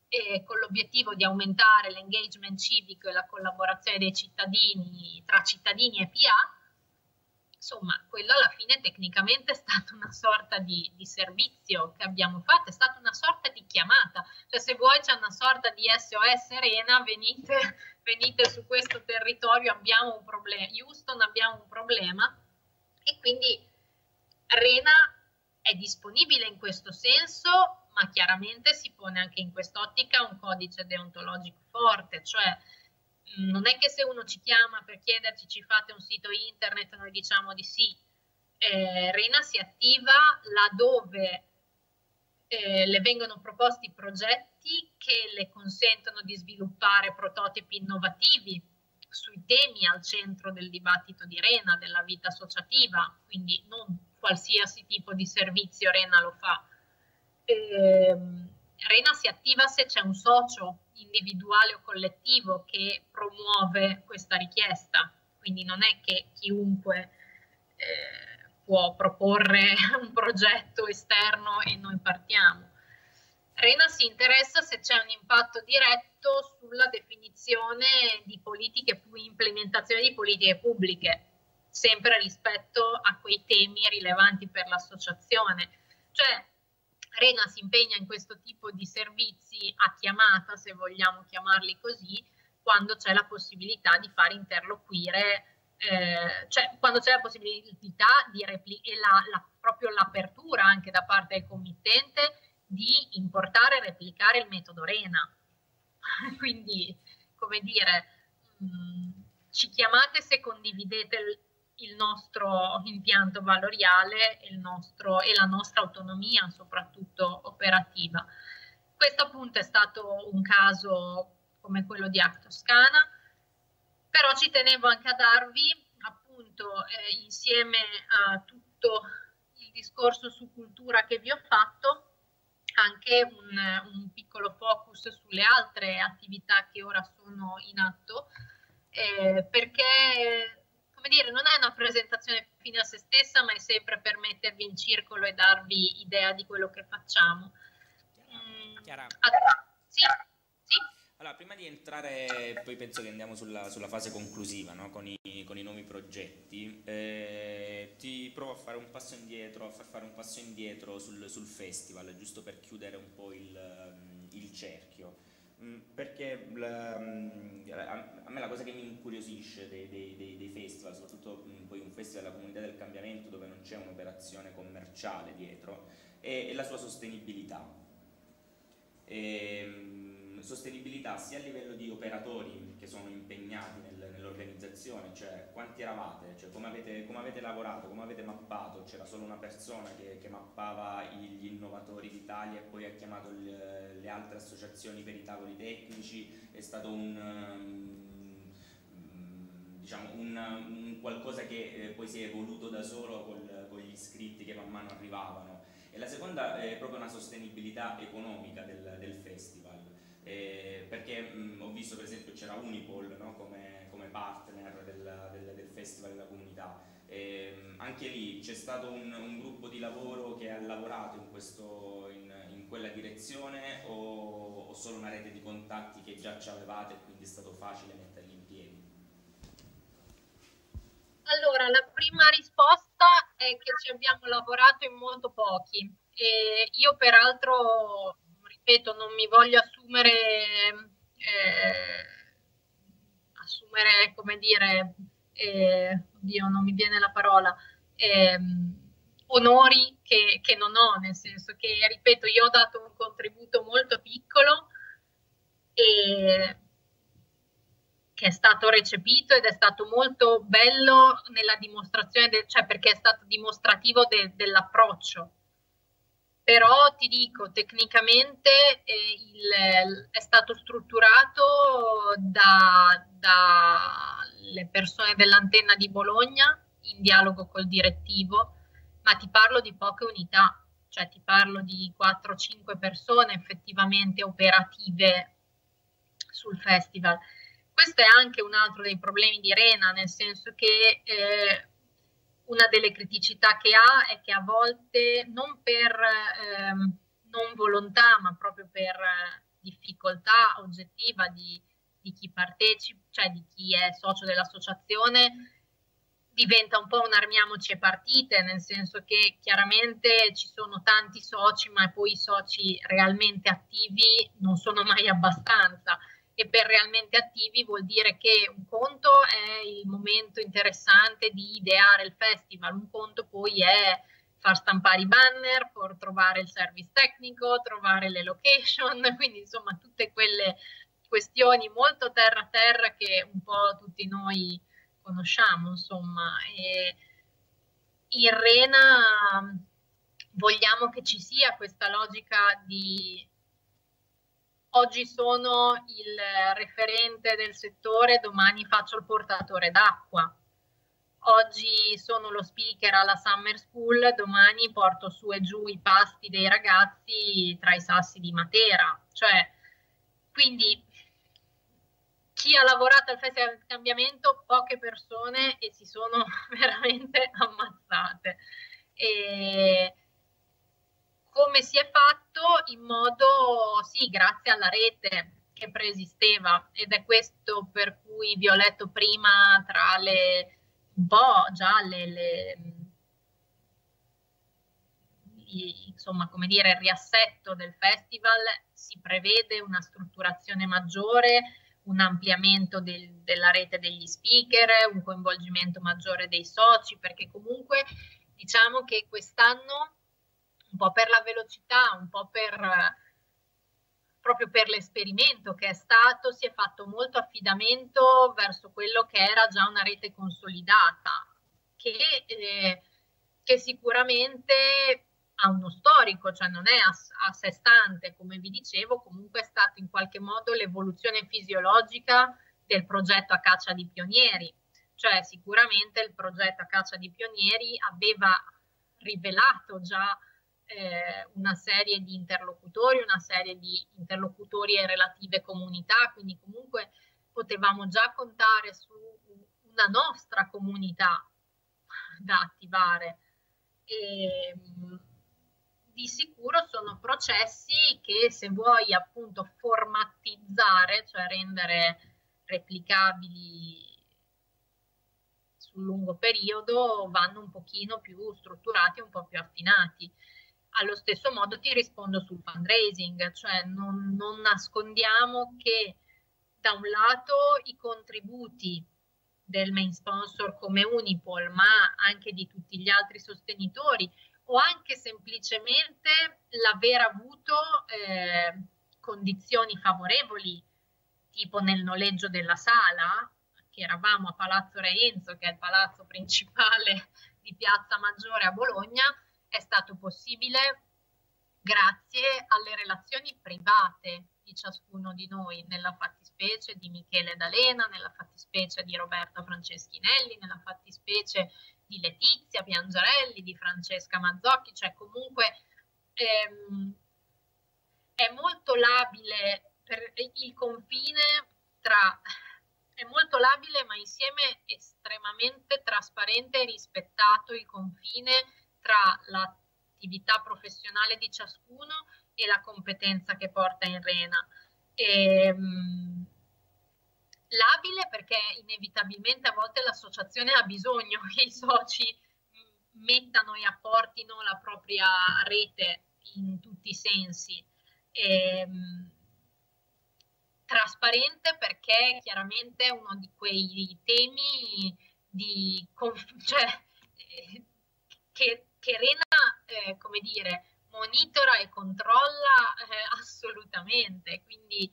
con l'obiettivo di aumentare l'engagement civico e la collaborazione dei cittadini, tra cittadini e PA. Insomma, quello alla fine tecnicamente è stata una sorta di servizio che abbiamo fatto, è stata una sorta di chiamata, cioè se vuoi c'è una sorta di SOS Rena, venite su questo territorio, abbiamo un problema, Houston abbiamo un problema, e quindi Rena è disponibile in questo senso, ma chiaramente si pone anche in quest'ottica un codice deontologico forte, cioè non è che se uno ci chiama per chiederci ci fate un sito internet noi diciamo di sì. Rena si attiva laddove le vengono proposti progetti che le consentono di sviluppare prototipi innovativi sui temi al centro del dibattito di Rena, della vita associativa, quindi non qualsiasi tipo di servizio Rena lo fa. Rena si attiva se c'è un socio individuale o collettivo che promuove questa richiesta, quindi non è che chiunque può proporre un progetto esterno e noi partiamo. Rena si interessa se c'è un impatto diretto sulla definizione di politiche, implementazione di politiche pubbliche, sempre rispetto a quei temi rilevanti per l'associazione. Cioè, Rena si impegna in questo tipo di servizi a chiamata, se vogliamo chiamarli così, quando c'è la possibilità di far interloquire, cioè quando c'è la possibilità di proprio l'apertura anche da parte del committente di importare e replicare il metodo Rena. Quindi, come dire, ci chiamate se condividete il nostro impianto valoriale e la nostra autonomia, soprattutto operativa. Questo appunto è stato un caso come quello di Hack Toscana, però ci tenevo anche a darvi appunto insieme a tutto il discorso su cultura che vi ho fatto, anche un piccolo focus sulle altre attività che ora sono in atto, perché come dire, non è una presentazione fine a se stessa, ma è sempre per mettervi in circolo e darvi idea di quello che facciamo. Chiara. Sì, sì. Allora, prima di entrare, poi penso che andiamo sulla fase conclusiva, no? Con i nuovi progetti, ti provo a fare un passo indietro, a far fare un passo indietro sul festival, giusto per chiudere un po' il cerchio. Perché a me la cosa che mi incuriosisce dei festival, soprattutto poi un festival della comunità del cambiamento dove non c'è un'operazione commerciale dietro, è la sua sostenibilità. Sostenibilità sia a livello di operatori che sono impegnati nell'organizzazione, cioè quanti eravate, cioè come avete lavorato, come avete mappato. C'era solo una persona che mappava gli innovatori d'Italia e poi ha chiamato le altre associazioni per i tavoli tecnici, è stato diciamo un qualcosa che poi si è evoluto da solo con gli iscritti che man mano arrivavano. E la seconda è proprio una sostenibilità economica del festival. Perché ho visto per esempio c'era Unipol, no? come partner del festival della comunità, anche lì c'è stato un gruppo di lavoro che ha lavorato in quella direzione, o solo una rete di contatti che già avevate e quindi è stato facile metterli in piedi? Allora, la prima risposta è che ci abbiamo lavorato in molto pochi. Io peraltro, ripeto, non mi voglio assumere, come dire, oddio, non mi viene la parola, onori che non ho, nel senso che, ripeto, io ho dato un contributo molto piccolo e che è stato recepito ed è stato molto bello nella dimostrazione, cioè perché è stato dimostrativo dell'approccio. Però ti dico, tecnicamente è stato strutturato dalle persone dell'antenna di Bologna in dialogo col direttivo, ma ti parlo di poche unità, cioè ti parlo di 4-5 persone effettivamente operative sul festival. Questo è anche un altro dei problemi di Rena, nel senso che una delle criticità che ha è che a volte, non per non volontà, ma proprio per difficoltà oggettiva di chi partecipa, cioè di chi è socio dell'associazione, diventa un po' un armiamoci e partite, nel senso che chiaramente ci sono tanti soci, ma poi i soci realmente attivi non sono mai abbastanza. E per realmente attivi vuol dire che un conto è il momento interessante di ideare il festival, un conto poi è far stampare i banner, per trovare il service tecnico, trovare le location, quindi insomma tutte quelle questioni molto terra a terra che un po' tutti noi conosciamo, insomma. E in Rena vogliamo che ci sia questa logica di oggi sono il referente del settore, domani faccio il portatore d'acqua. Oggi sono lo speaker alla Summer School, domani porto su e giù i pasti dei ragazzi tra i sassi di Matera. Cioè, quindi chi ha lavorato al Festival del Cambiamento, poche persone e si sono veramente ammazzate. E come si è fatto? In modo, sì, grazie alla rete che preesisteva, ed è questo per cui vi ho letto prima tra le un po' già insomma, come dire, il riassetto del festival. Si prevede una strutturazione maggiore, un ampliamento della rete degli speaker, un coinvolgimento maggiore dei soci, perché comunque diciamo che quest'anno, un po' per la velocità, un po' proprio per l'esperimento che è stato, si è fatto molto affidamento verso quello che era già una rete consolidata, che sicuramente ha uno storico, cioè non è a sé stante, come vi dicevo, comunque è stata in qualche modo l'evoluzione fisiologica del progetto A Caccia di Pionieri. Cioè sicuramente il progetto A Caccia di Pionieri aveva rivelato già una serie di interlocutori, una serie di interlocutori e relative comunità, quindi comunque potevamo già contare su una nostra comunità da attivare. E, di sicuro sono processi che, se vuoi appunto formatizzare, cioè rendere replicabili sul lungo periodo, vanno un pochino più strutturati, un po' più affinati. Allo stesso modo ti rispondo sul fundraising, cioè non nascondiamo che da un lato i contributi del main sponsor come Unipol, ma anche di tutti gli altri sostenitori, o anche semplicemente l'aver avuto condizioni favorevoli, tipo nel noleggio della sala, che eravamo a Palazzo Re Enzo, che è il palazzo principale di Piazza Maggiore a Bologna, è stato possibile grazie alle relazioni private di ciascuno di noi, nella fattispecie di Michele D'Alena, nella fattispecie di Roberto Franceschinelli, nella fattispecie di Letizia Piangerelli, di Francesca Mazzocchi, cioè comunque è molto labile il confine tra... È molto labile, ma insieme estremamente trasparente e rispettato il confine tra l'attività professionale di ciascuno e la competenza che porta in Rena. Labile perché inevitabilmente a volte l'associazione ha bisogno che i soci mettano e apportino la propria rete in tutti i sensi. Trasparente perché chiaramente è uno di quei temi cioè, che Rena, come dire, monitora e controlla assolutamente, quindi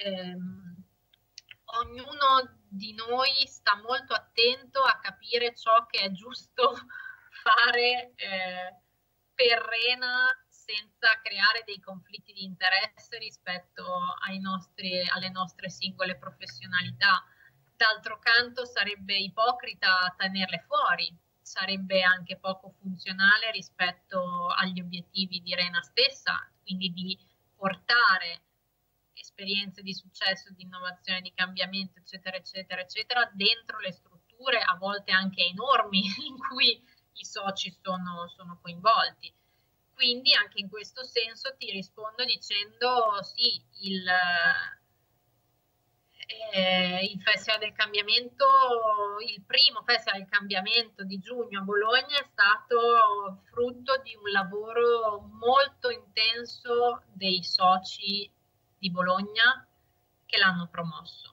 ognuno di noi sta molto attento a capire ciò che è giusto fare per Rena, senza creare dei conflitti di interesse rispetto alle nostre singole professionalità. D'altro canto sarebbe ipocrita tenerle fuori, sarebbe anche poco funzionale rispetto agli obiettivi di Rena stessa, quindi di portare esperienze di successo, di innovazione, di cambiamento, eccetera, eccetera, eccetera, dentro le strutture, a volte anche enormi, in cui i soci sono coinvolti. quindi anche in questo senso ti rispondo dicendo sì, il Festival del Cambiamento, il primo Festival del Cambiamento di giugno a Bologna è stato frutto di un lavoro molto intenso dei soci di Bologna che l'hanno promosso.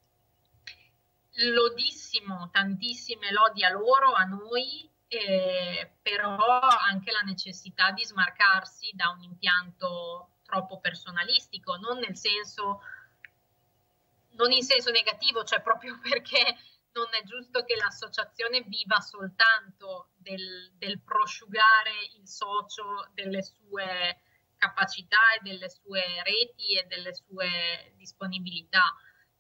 Lodissimo, tantissime lodi a loro, a noi, però anche la necessità di smarcarsi da un impianto troppo personalistico, non in senso negativo, cioè proprio perché non è giusto che l'associazione viva soltanto del prosciugare il socio delle sue capacità e delle sue reti e delle sue disponibilità.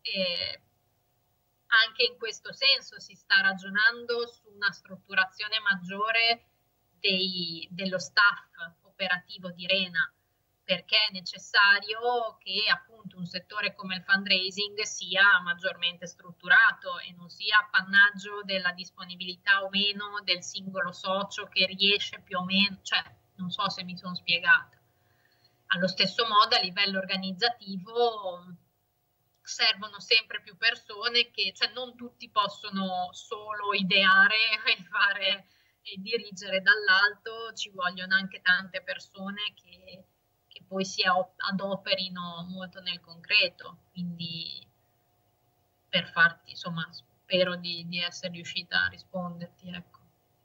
Anche in questo senso si sta ragionando su una strutturazione maggiore dello staff operativo di Rena, perché è necessario che appunto un settore come il fundraising sia maggiormente strutturato e non sia appannaggio della disponibilità o meno del singolo socio che riesce più o meno, cioè non so se mi sono spiegata. Allo stesso modo a livello organizzativo servono sempre più persone cioè non tutti possono solo ideare e fare e dirigere dall'alto, ci vogliono anche tante persone che poi si adoperino molto nel concreto, quindi per farti, insomma, spero di essere riuscita a risponderti, ecco.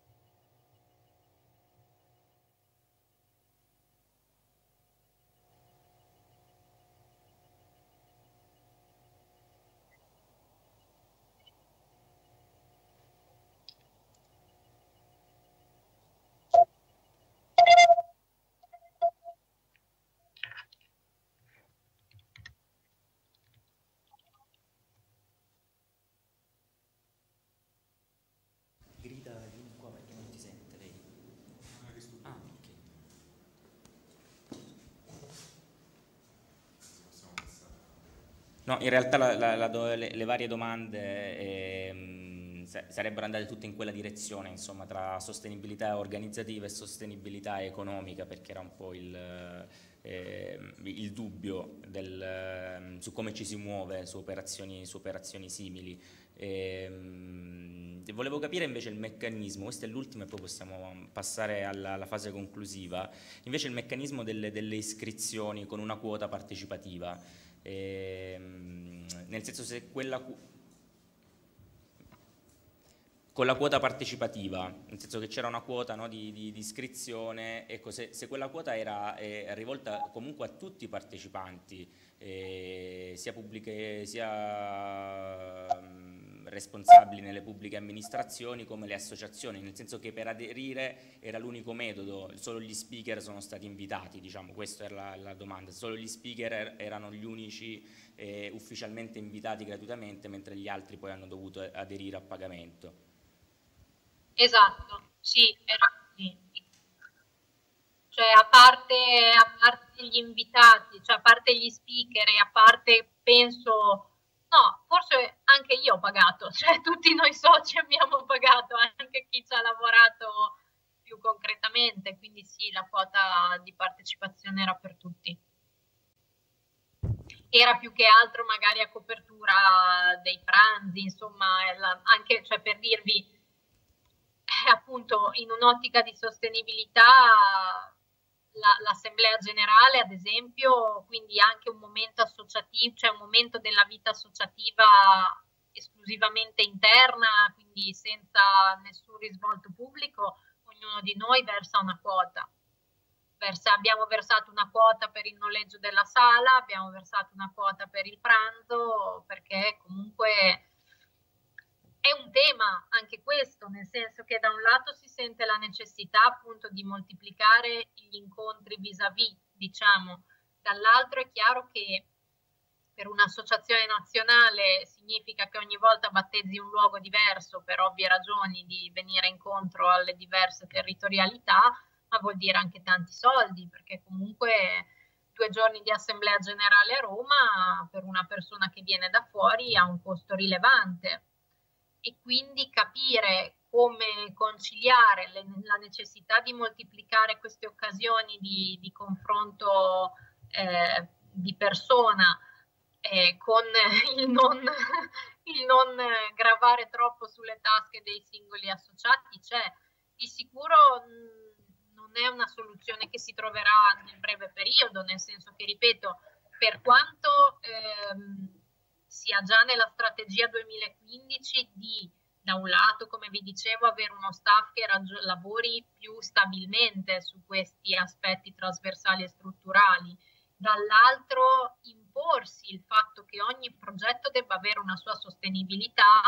Grida di qua perché non ti sente lei. Ah, ok. No, in realtà le varie domande sarebbero andate tutte in quella direzione, insomma, tra sostenibilità organizzativa e sostenibilità economica, perché era un po' il dubbio su come ci si muove su operazioni simili. Volevo capire invece il meccanismo, questo è l'ultimo e poi possiamo passare alla fase conclusiva, invece il meccanismo delle iscrizioni con una quota partecipativa. Nel senso, se con la quota partecipativa, nel senso che c'era una quota, no, di iscrizione, ecco, se quella quota era rivolta comunque a tutti i partecipanti, sia pubbliche sia responsabili nelle pubbliche amministrazioni come le associazioni, nel senso che per aderire era l'unico metodo, solo gli speaker sono stati invitati, diciamo, questa era la domanda, solo gli speaker erano gli unici ufficialmente invitati gratuitamente, mentre gli altri poi hanno dovuto aderire a pagamento. Esatto, sì, era così. Cioè a parte gli invitati, cioè a parte gli speaker e a parte penso, no, forse anche io ho pagato, cioè tutti noi soci abbiamo pagato, anche chi ci ha lavorato più concretamente, quindi sì, la quota di partecipazione era per tutti. Era più che altro magari a copertura dei pranzi, insomma, anche, cioè per dirvi, appunto in un'ottica di sostenibilità l'assemblea generale ad esempio, quindi anche un momento associativo, cioè un momento della vita associativa esclusivamente interna, quindi senza nessun risvolto pubblico, ognuno di noi versa una quota. Abbiamo versato una quota per il noleggio della sala, abbiamo versato una quota per il pranzo, perché comunque è un tema anche questo, nel senso che da un lato si sente la necessità appunto di moltiplicare gli incontri vis-à-vis, diciamo, dall'altro è chiaro che per un'associazione nazionale significa che ogni volta battezzi un luogo diverso per ovvie ragioni di venire incontro alle diverse territorialità, ma vuol dire anche tanti soldi, perché comunque 2 giorni di assemblea generale a Roma per una persona che viene da fuori ha un costo rilevante e quindi capire come conciliare la necessità di moltiplicare queste occasioni di confronto di persona con il non gravare troppo sulle tasche dei singoli associati c'è. Di sicuro non è una soluzione che si troverà nel breve periodo, nel senso che, ripeto, per quanto sia già nella strategia 2015 di, da un lato, come vi dicevo, avere uno staff che lavori più stabilmente su questi aspetti trasversali e strutturali, dall'altro imporsi il fatto che ogni progetto debba avere una sua sostenibilità,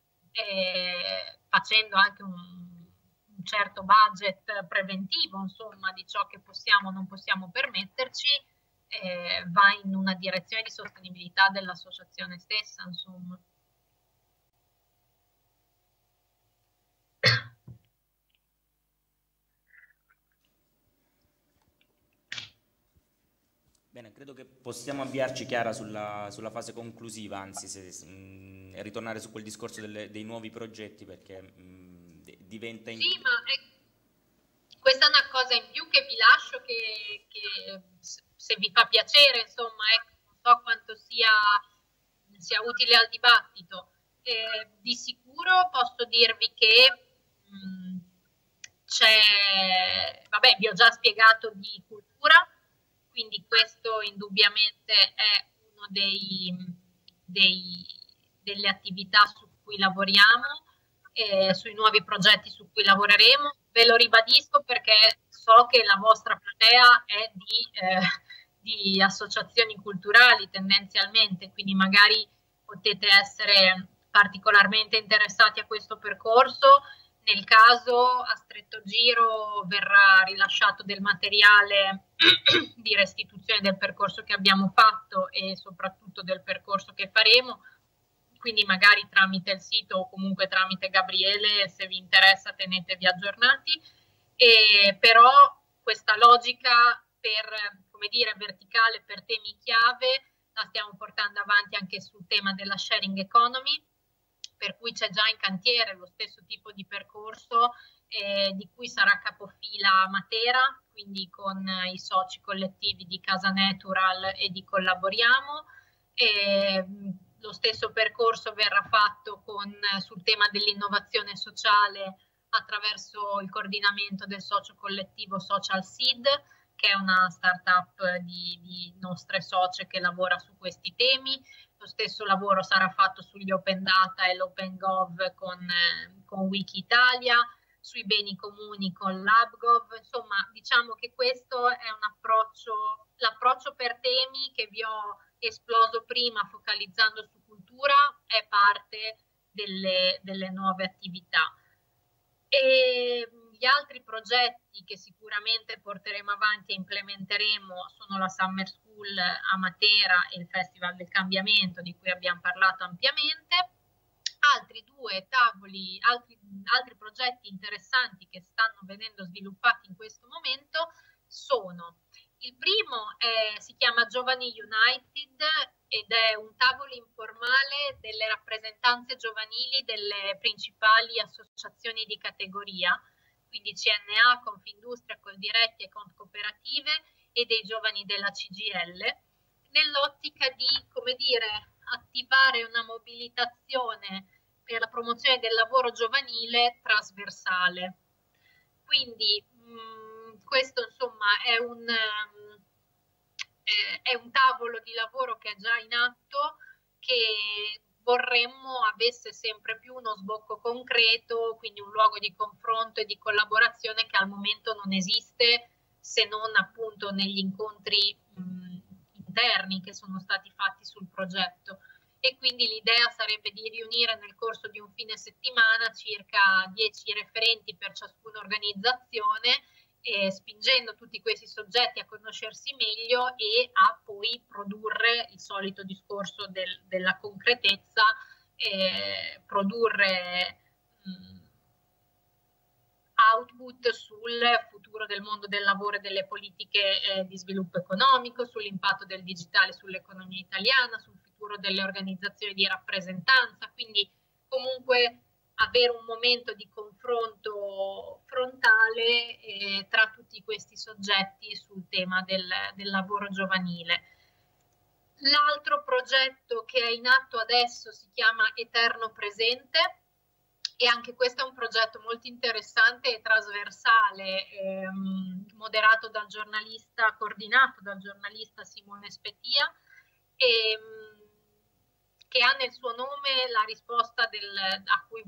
facendo anche un certo budget preventivo, insomma, di ciò che possiamo o non possiamo permetterci, va in una direzione di sostenibilità dell'associazione stessa, insomma. Bene, credo che possiamo avviarci, Chiara, sulla fase conclusiva, anzi ritornare su quel discorso dei nuovi progetti, perché diventa... Sì, ma questa è una cosa in più che vi lascio, che se vi fa piacere, insomma, non so quanto sia utile al dibattito. Di sicuro posso dirvi che c'è, vabbè, vi ho già spiegato di cultura, quindi questo indubbiamente è uno delle attività su cui lavoriamo, sui nuovi progetti su cui lavoreremo. Ve lo ribadisco perché so che la vostra platea è di associazioni culturali tendenzialmente, quindi magari potete essere particolarmente interessati a questo percorso. Nel caso, a stretto giro verrà rilasciato del materiale di restituzione del percorso che abbiamo fatto e soprattutto del percorso che faremo, quindi magari tramite il sito o comunque tramite Gabriele, se vi interessa tenetevi aggiornati. Però questa logica come dire, verticale per temi chiave la stiamo portando avanti anche sul tema della sharing economy, per cui c'è già in cantiere lo stesso tipo di percorso di cui sarà capofila Matera, quindi con i soci collettivi di Casa Natural e di Collaboriamo. Lo stesso percorso verrà fatto sul tema dell'innovazione sociale attraverso il coordinamento del socio collettivo Social Seed, che è una startup di nostre socie che lavora su questi temi. Lo stesso lavoro sarà fatto sugli open data e l'open gov con Wikitalia, sui beni comuni con LabGov. Insomma, diciamo che questo è l'approccio per temi che vi ho esploso prima focalizzando su cultura, è parte delle nuove attività. E gli altri progetti che sicuramente porteremo avanti e implementeremo sono la Summer School a Matera e il Festival del Cambiamento, di cui abbiamo parlato ampiamente. Altri altri progetti interessanti che stanno venendo sviluppati in questo momento sono: il primo si chiama Giovani United ed è un tavolo informale delle rappresentanze giovanili delle principali associazioni di categoria, quindi CNA, Confindustria, Coldiretti e Confcooperative, e dei giovani della CGIL, nell'ottica di, come dire, attivare una mobilitazione per la promozione del lavoro giovanile trasversale. Quindi questo, insomma, è un tavolo di lavoro che è già in atto, che vorremmo avesse sempre più uno sbocco concreto, quindi un luogo di confronto e di collaborazione che al momento non esiste, se non appunto negli incontri interni che sono stati fatti sul progetto. E quindi l'idea sarebbe di riunire nel corso di un fine settimana circa 10 referenti per ciascuna organizzazione, spingendo tutti questi soggetti a conoscersi meglio e a poi produrre il solito discorso della concretezza, produrre output sul futuro del mondo del lavoro e delle politiche di sviluppo economico, sull'impatto del digitale sull'economia italiana, sul futuro delle organizzazioni di rappresentanza. Quindi comunque avere un momento di confronto frontale tra tutti questi soggetti sul tema del lavoro giovanile. L'altro progetto che è in atto adesso si chiama Eterno Presente, e anche questo è un progetto molto interessante e trasversale, moderato dal giornalista, coordinato dal giornalista Simone Spettia, che ha nel suo nome la risposta a cui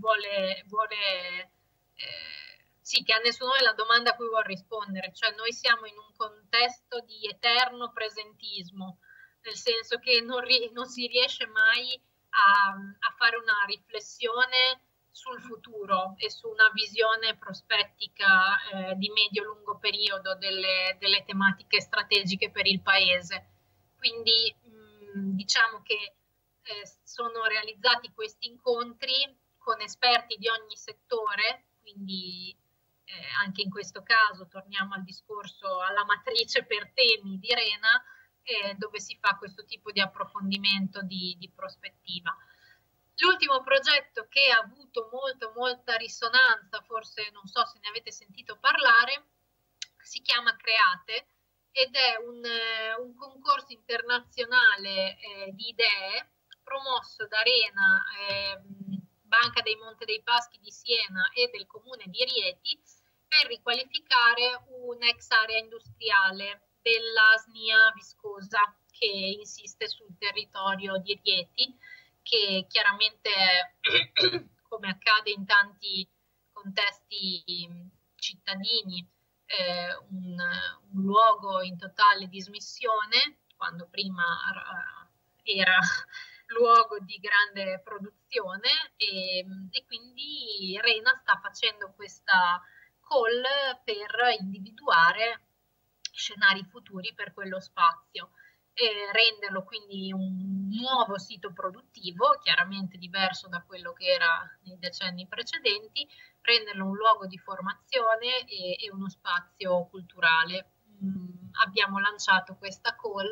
che ha nel suo nome la domanda a cui vuole rispondere, cioè noi siamo in un contesto di eterno presentismo, nel senso che non si riesce mai a fare una riflessione sul futuro e su una visione prospettica di medio-lungo periodo delle tematiche strategiche per il Paese. Quindi diciamo che sono realizzati questi incontri con esperti di ogni settore, quindi anche in questo caso torniamo al discorso, alla matrice per temi di Rena, dove si fa questo tipo di approfondimento di prospettiva. L'ultimo progetto che ha avuto molta risonanza, forse non so se ne avete sentito parlare, si chiama Create ed è un concorso internazionale di idee promosso da Rena, Banca dei Monte dei Paschi di Siena e del Comune di Rieti per riqualificare un'ex area industriale della SNIA Viscosa che insiste sul territorio di Rieti, che chiaramente, come accade in tanti contesti cittadini, un luogo in totale dismissione, quando prima era luogo di grande produzione, e quindi Rena sta facendo questa call per individuare scenari futuri per quello spazio. Renderlo quindi un nuovo sito produttivo, chiaramente diverso da quello che era nei decenni precedenti, renderlo un luogo di formazione e uno spazio culturale. Abbiamo lanciato questa call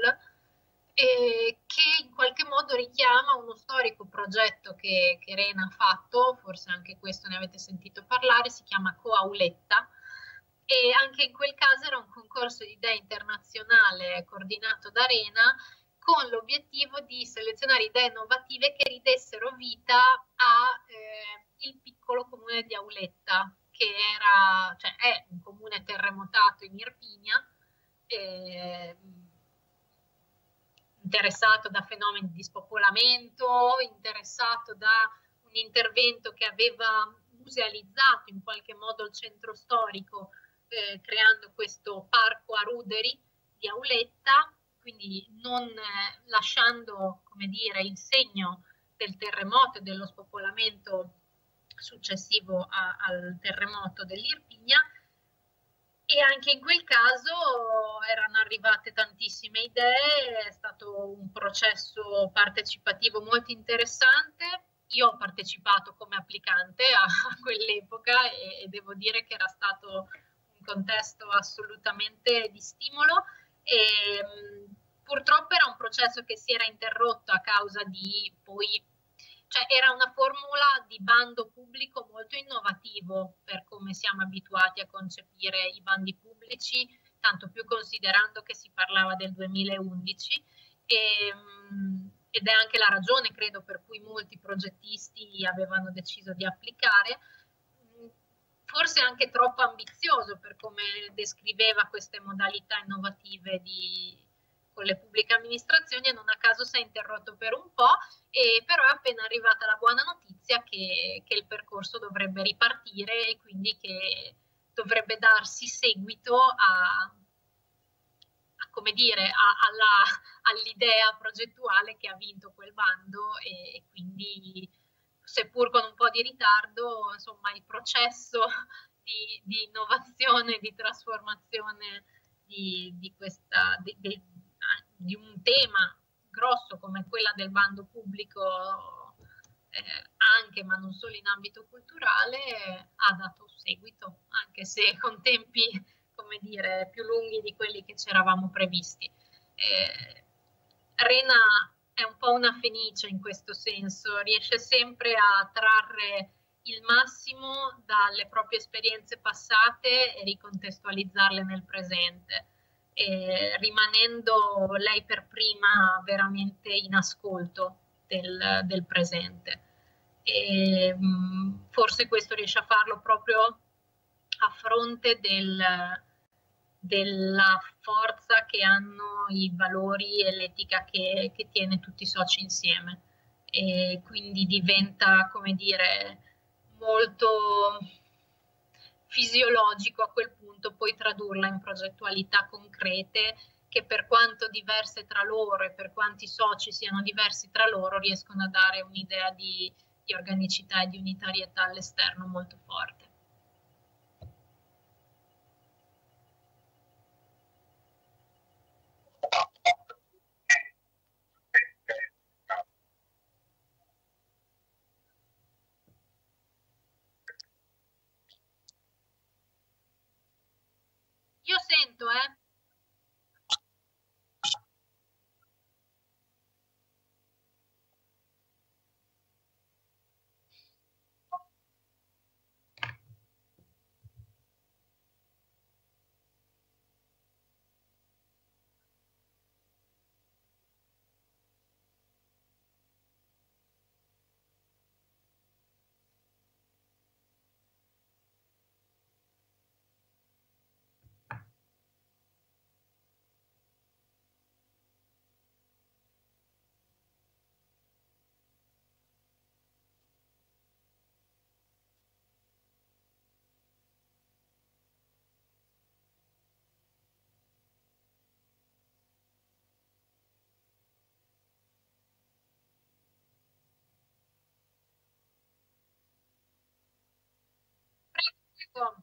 che in qualche modo richiama uno storico progetto che Rena ha fatto, forse anche questo ne avete sentito parlare, si chiama Coauletta, e anche in quel caso era un concorso di idee internazionale coordinato da Rena con l'obiettivo di selezionare idee innovative che ridessero vita a il piccolo comune di Auletta, che è un comune terremotato in Irpinia, interessato da fenomeni di spopolamento, interessato da un intervento che aveva musealizzato in qualche modo il centro storico, creando questo parco a ruderi di Auletta, quindi non lasciando, come dire, il segno del terremoto e dello spopolamento successivo al terremoto dell'Irpinia. E anche in quel caso erano arrivate tantissime idee, è stato un processo partecipativo molto interessante. Io ho partecipato come applicante a quell'epoca e devo dire che era stato un contesto assolutamente di stimolo. E purtroppo era un processo che si era interrotto a causa di era una formula di bando pubblico molto innovativo per come siamo abituati a concepire i bandi pubblici, tanto più considerando che si parlava del 2011 ed è anche la ragione, credo, per cui molti progettisti avevano deciso di applicare, forse anche troppo ambizioso per come descriveva queste modalità innovative con le pubbliche amministrazioni, e non a caso si è interrotto per un po', però è appena arrivata la buona notizia che il percorso dovrebbe ripartire e quindi che dovrebbe darsi seguito come dire, all'idea progettuale che ha vinto quel bando, e quindi, seppur con un po' di ritardo, insomma, il processo di innovazione, di trasformazione di un tema grosso come quella del bando pubblico, anche ma non solo in ambito culturale, ha dato seguito, anche se con tempi, come dire, più lunghi di quelli che ci eravamo previsti. Rena è un po' una fenice in questo senso, riesce sempre a trarre il massimo dalle proprie esperienze passate e ricontestualizzarle nel presente, rimanendo lei per prima veramente in ascolto del presente. E, forse questo riesce a farlo proprio a fronte della forza che hanno i valori e l'etica che tiene tutti i soci insieme. E quindi diventa, come dire, molto fisiologico a quel punto poi tradurla in progettualità concrete che, per quanto diverse tra loro e per quanti soci siano diversi tra loro, riescono a dare un'idea di organicità e di unitarietà all'esterno molto forte. Io sento, Prego.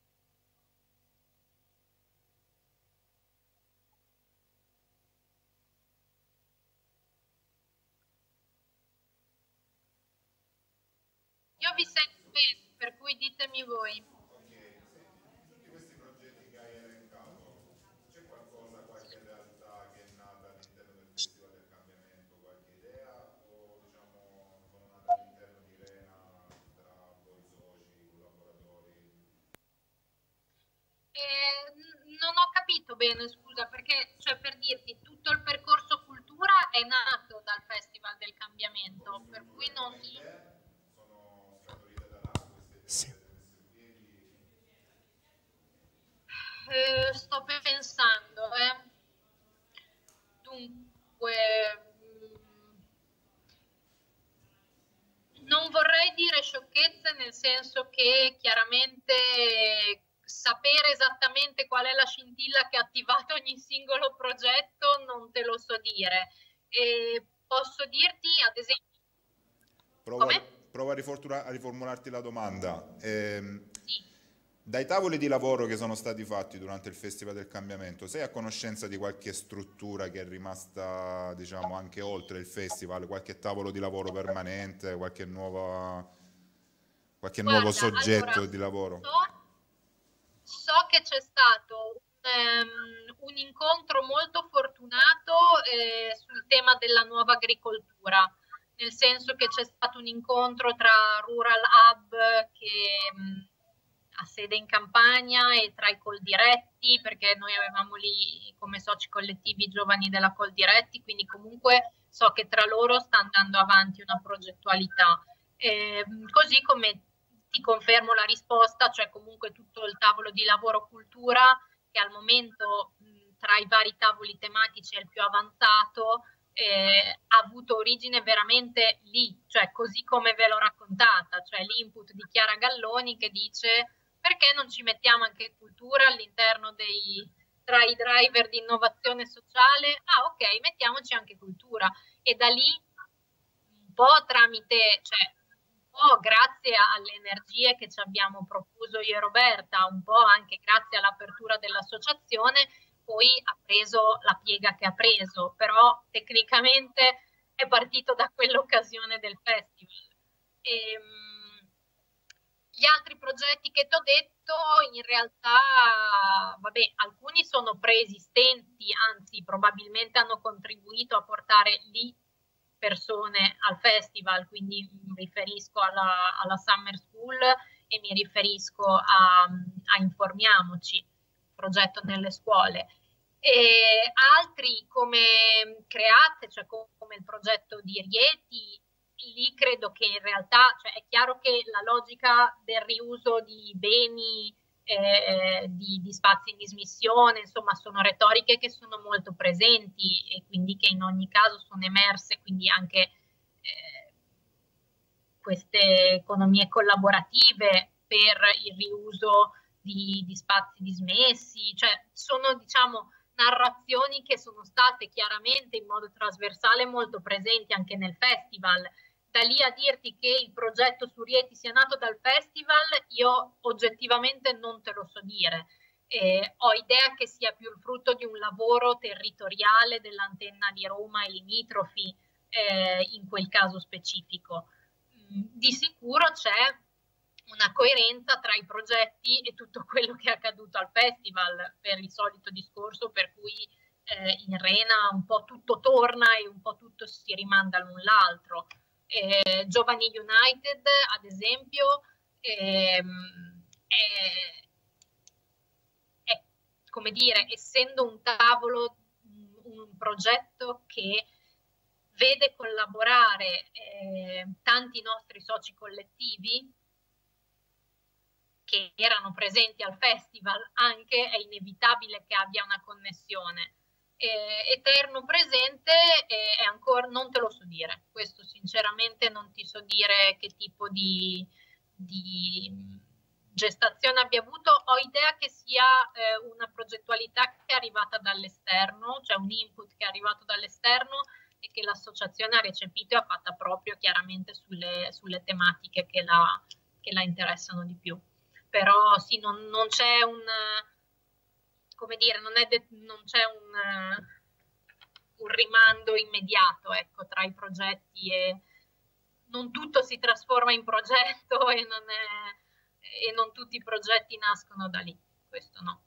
Io vi sento bene, per cui ditemi voi. Tutti questi progetti che hai elencato, c'è qualcosa, qualche realtà che è nata all'interno del Festival del Cambiamento, qualche idea o diciamo sono nate all'interno di Rena tra voi soci, collaboratori? Non ho capito bene, scusa, perché, cioè, per dirti, tutto il percorso cultura è nato dal Festival del Cambiamento, per cui non... Le idee sono scaturite da là, queste idee che avete messo in piedi? Sto pensando, Dunque, non vorrei dire sciocchezze, nel senso che chiaramente sapere esattamente qual è la scintilla che ha attivato ogni singolo progetto non te lo so dire. Posso dirti, ad esempio, come? Prova a riformularti la domanda. Sì. Dai tavoli di lavoro che sono stati fatti durante il Festival del Cambiamento, sei a conoscenza di qualche struttura che è rimasta, diciamo, anche oltre il festival, qualche tavolo di lavoro permanente, qualche nuovo Guarda, allora, soggetto di lavoro? so che c'è stato un incontro molto fortunato sul tema della nuova agricoltura, nel senso che c'è stato un incontro tra Rural Hub, che ha sede in Campania, e tra i Coldiretti, perché noi avevamo lì come soci collettivi i giovani della Coldiretti, quindi comunque so che tra loro sta andando avanti una progettualità. Così come ti confermo la risposta, cioè comunque tutto il tavolo di lavoro cultura, che al momento tra i vari tavoli tematici è il più avanzato, ha avuto origine veramente lì, cioè così come ve l'ho raccontata, cioè l'input di Chiara Galloni che dice: perché non ci mettiamo anche cultura all'interno tra i driver di innovazione sociale? Ah, ok, mettiamoci anche cultura. E da lì, un po' tramite, cioè un po' grazie alle energie che ci abbiamo profuso io e Roberta, un po' anche grazie all'apertura dell'associazione, poi ha preso la piega che ha preso, però tecnicamente è partito da quell'occasione del festival. E, gli altri progetti che ti ho detto, in realtà, vabbè, alcuni sono preesistenti, anzi, probabilmente hanno contribuito a portare lì persone al festival, quindi mi riferisco alla Summer School e mi riferisco a Informiamoci, progetto nelle scuole. E altri come Create, cioè come il progetto di Rieti, lì credo che in realtà, cioè è chiaro che la logica del riuso di beni, di spazi in dismissione, insomma sono retoriche che sono molto presenti e quindi che in ogni caso sono emerse, quindi anche queste economie collaborative per il riuso di spazi dismessi, cioè sono diciamo narrazioni che sono state chiaramente in modo trasversale molto presenti anche nel festival. Da lì a dirti che il progetto su Rieti sia nato dal festival, io oggettivamente non te lo so dire. Ho idea che sia più il frutto di un lavoro territoriale dell'antenna di Roma e limitrofi in quel caso specifico. Di sicuro c'è una coerenza tra i progetti e tutto quello che è accaduto al festival, per il solito discorso per cui in Rena un po' tutto torna e un po' tutto si rimanda l'un l'altro. Giovani United, ad esempio, è come dire, essendo un tavolo, un progetto che vede collaborare tanti nostri soci collettivi che erano presenti al festival, anche è inevitabile che abbia una connessione. Eterno presente è ancora, non te lo so dire, questo sinceramente non ti so dire che tipo di gestazione abbia avuto. Ho idea che sia una progettualità che è arrivata dall'esterno, cioè un input che è arrivato dall'esterno e che l'associazione ha recepito e ha fatta proprio chiaramente sulle tematiche che la interessano di più. Però sì, non c'è un, come dire, non c'è un rimando immediato, ecco, tra i progetti e non tutto si trasforma in progetto e non tutti i progetti nascono da lì, questo no.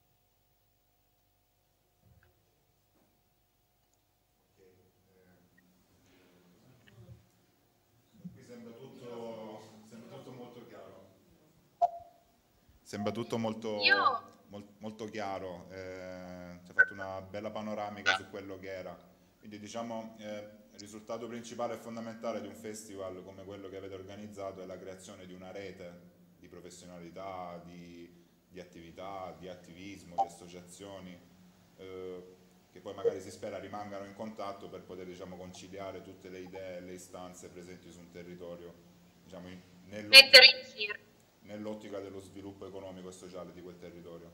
Qui sembra tutto molto chiaro. Sembra tutto molto chiaro, ci ha fatto una bella panoramica su quello che era. Quindi diciamo il risultato principale e fondamentale di un festival come quello che avete organizzato è la creazione di una rete di professionalità, di attività, di attivismo, di associazioni che poi magari si spera rimangano in contatto per poter diciamo, conciliare tutte le idee e le istanze presenti su un territorio, diciamo, nell'ottica dello sviluppo economico e sociale di quel territorio.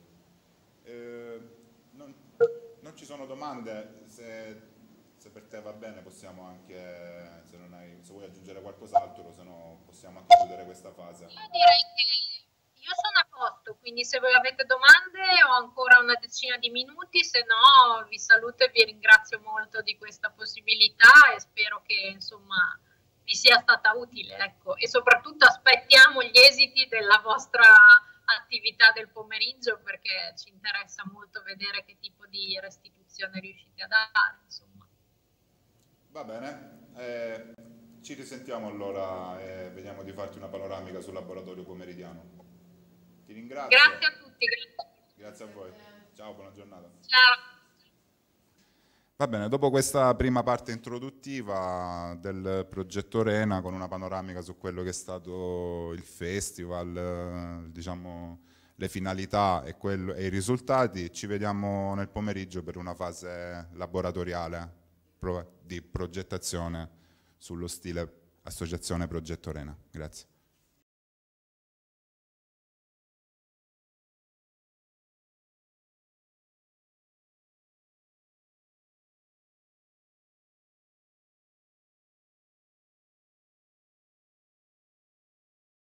Non ci sono domande, se per te va bene possiamo anche, se vuoi aggiungere qualcos'altro, se no possiamo anche chiudere questa fase. Io direi che io sono a posto, quindi se voi avete domande ho ancora una decina di minuti, se no vi saluto e vi ringrazio molto di questa possibilità e spero che insomma vi sia stata utile, ecco, e soprattutto aspettiamo gli esiti della vostra attività del pomeriggio perché ci interessa molto vedere che tipo di restituzione riuscite a dare, insomma. Va bene, ci risentiamo allora e vediamo di farti una panoramica sul laboratorio pomeridiano. Ti ringrazio. Grazie a tutti. Grazie a voi. Ciao, buona giornata. Ciao. Va bene, dopo questa prima parte introduttiva del progetto Rena con una panoramica su quello che è stato il festival, diciamo le finalità e i risultati, ci vediamo nel pomeriggio per una fase laboratoriale di progettazione sullo stile Associazione Progetto Rena. Grazie.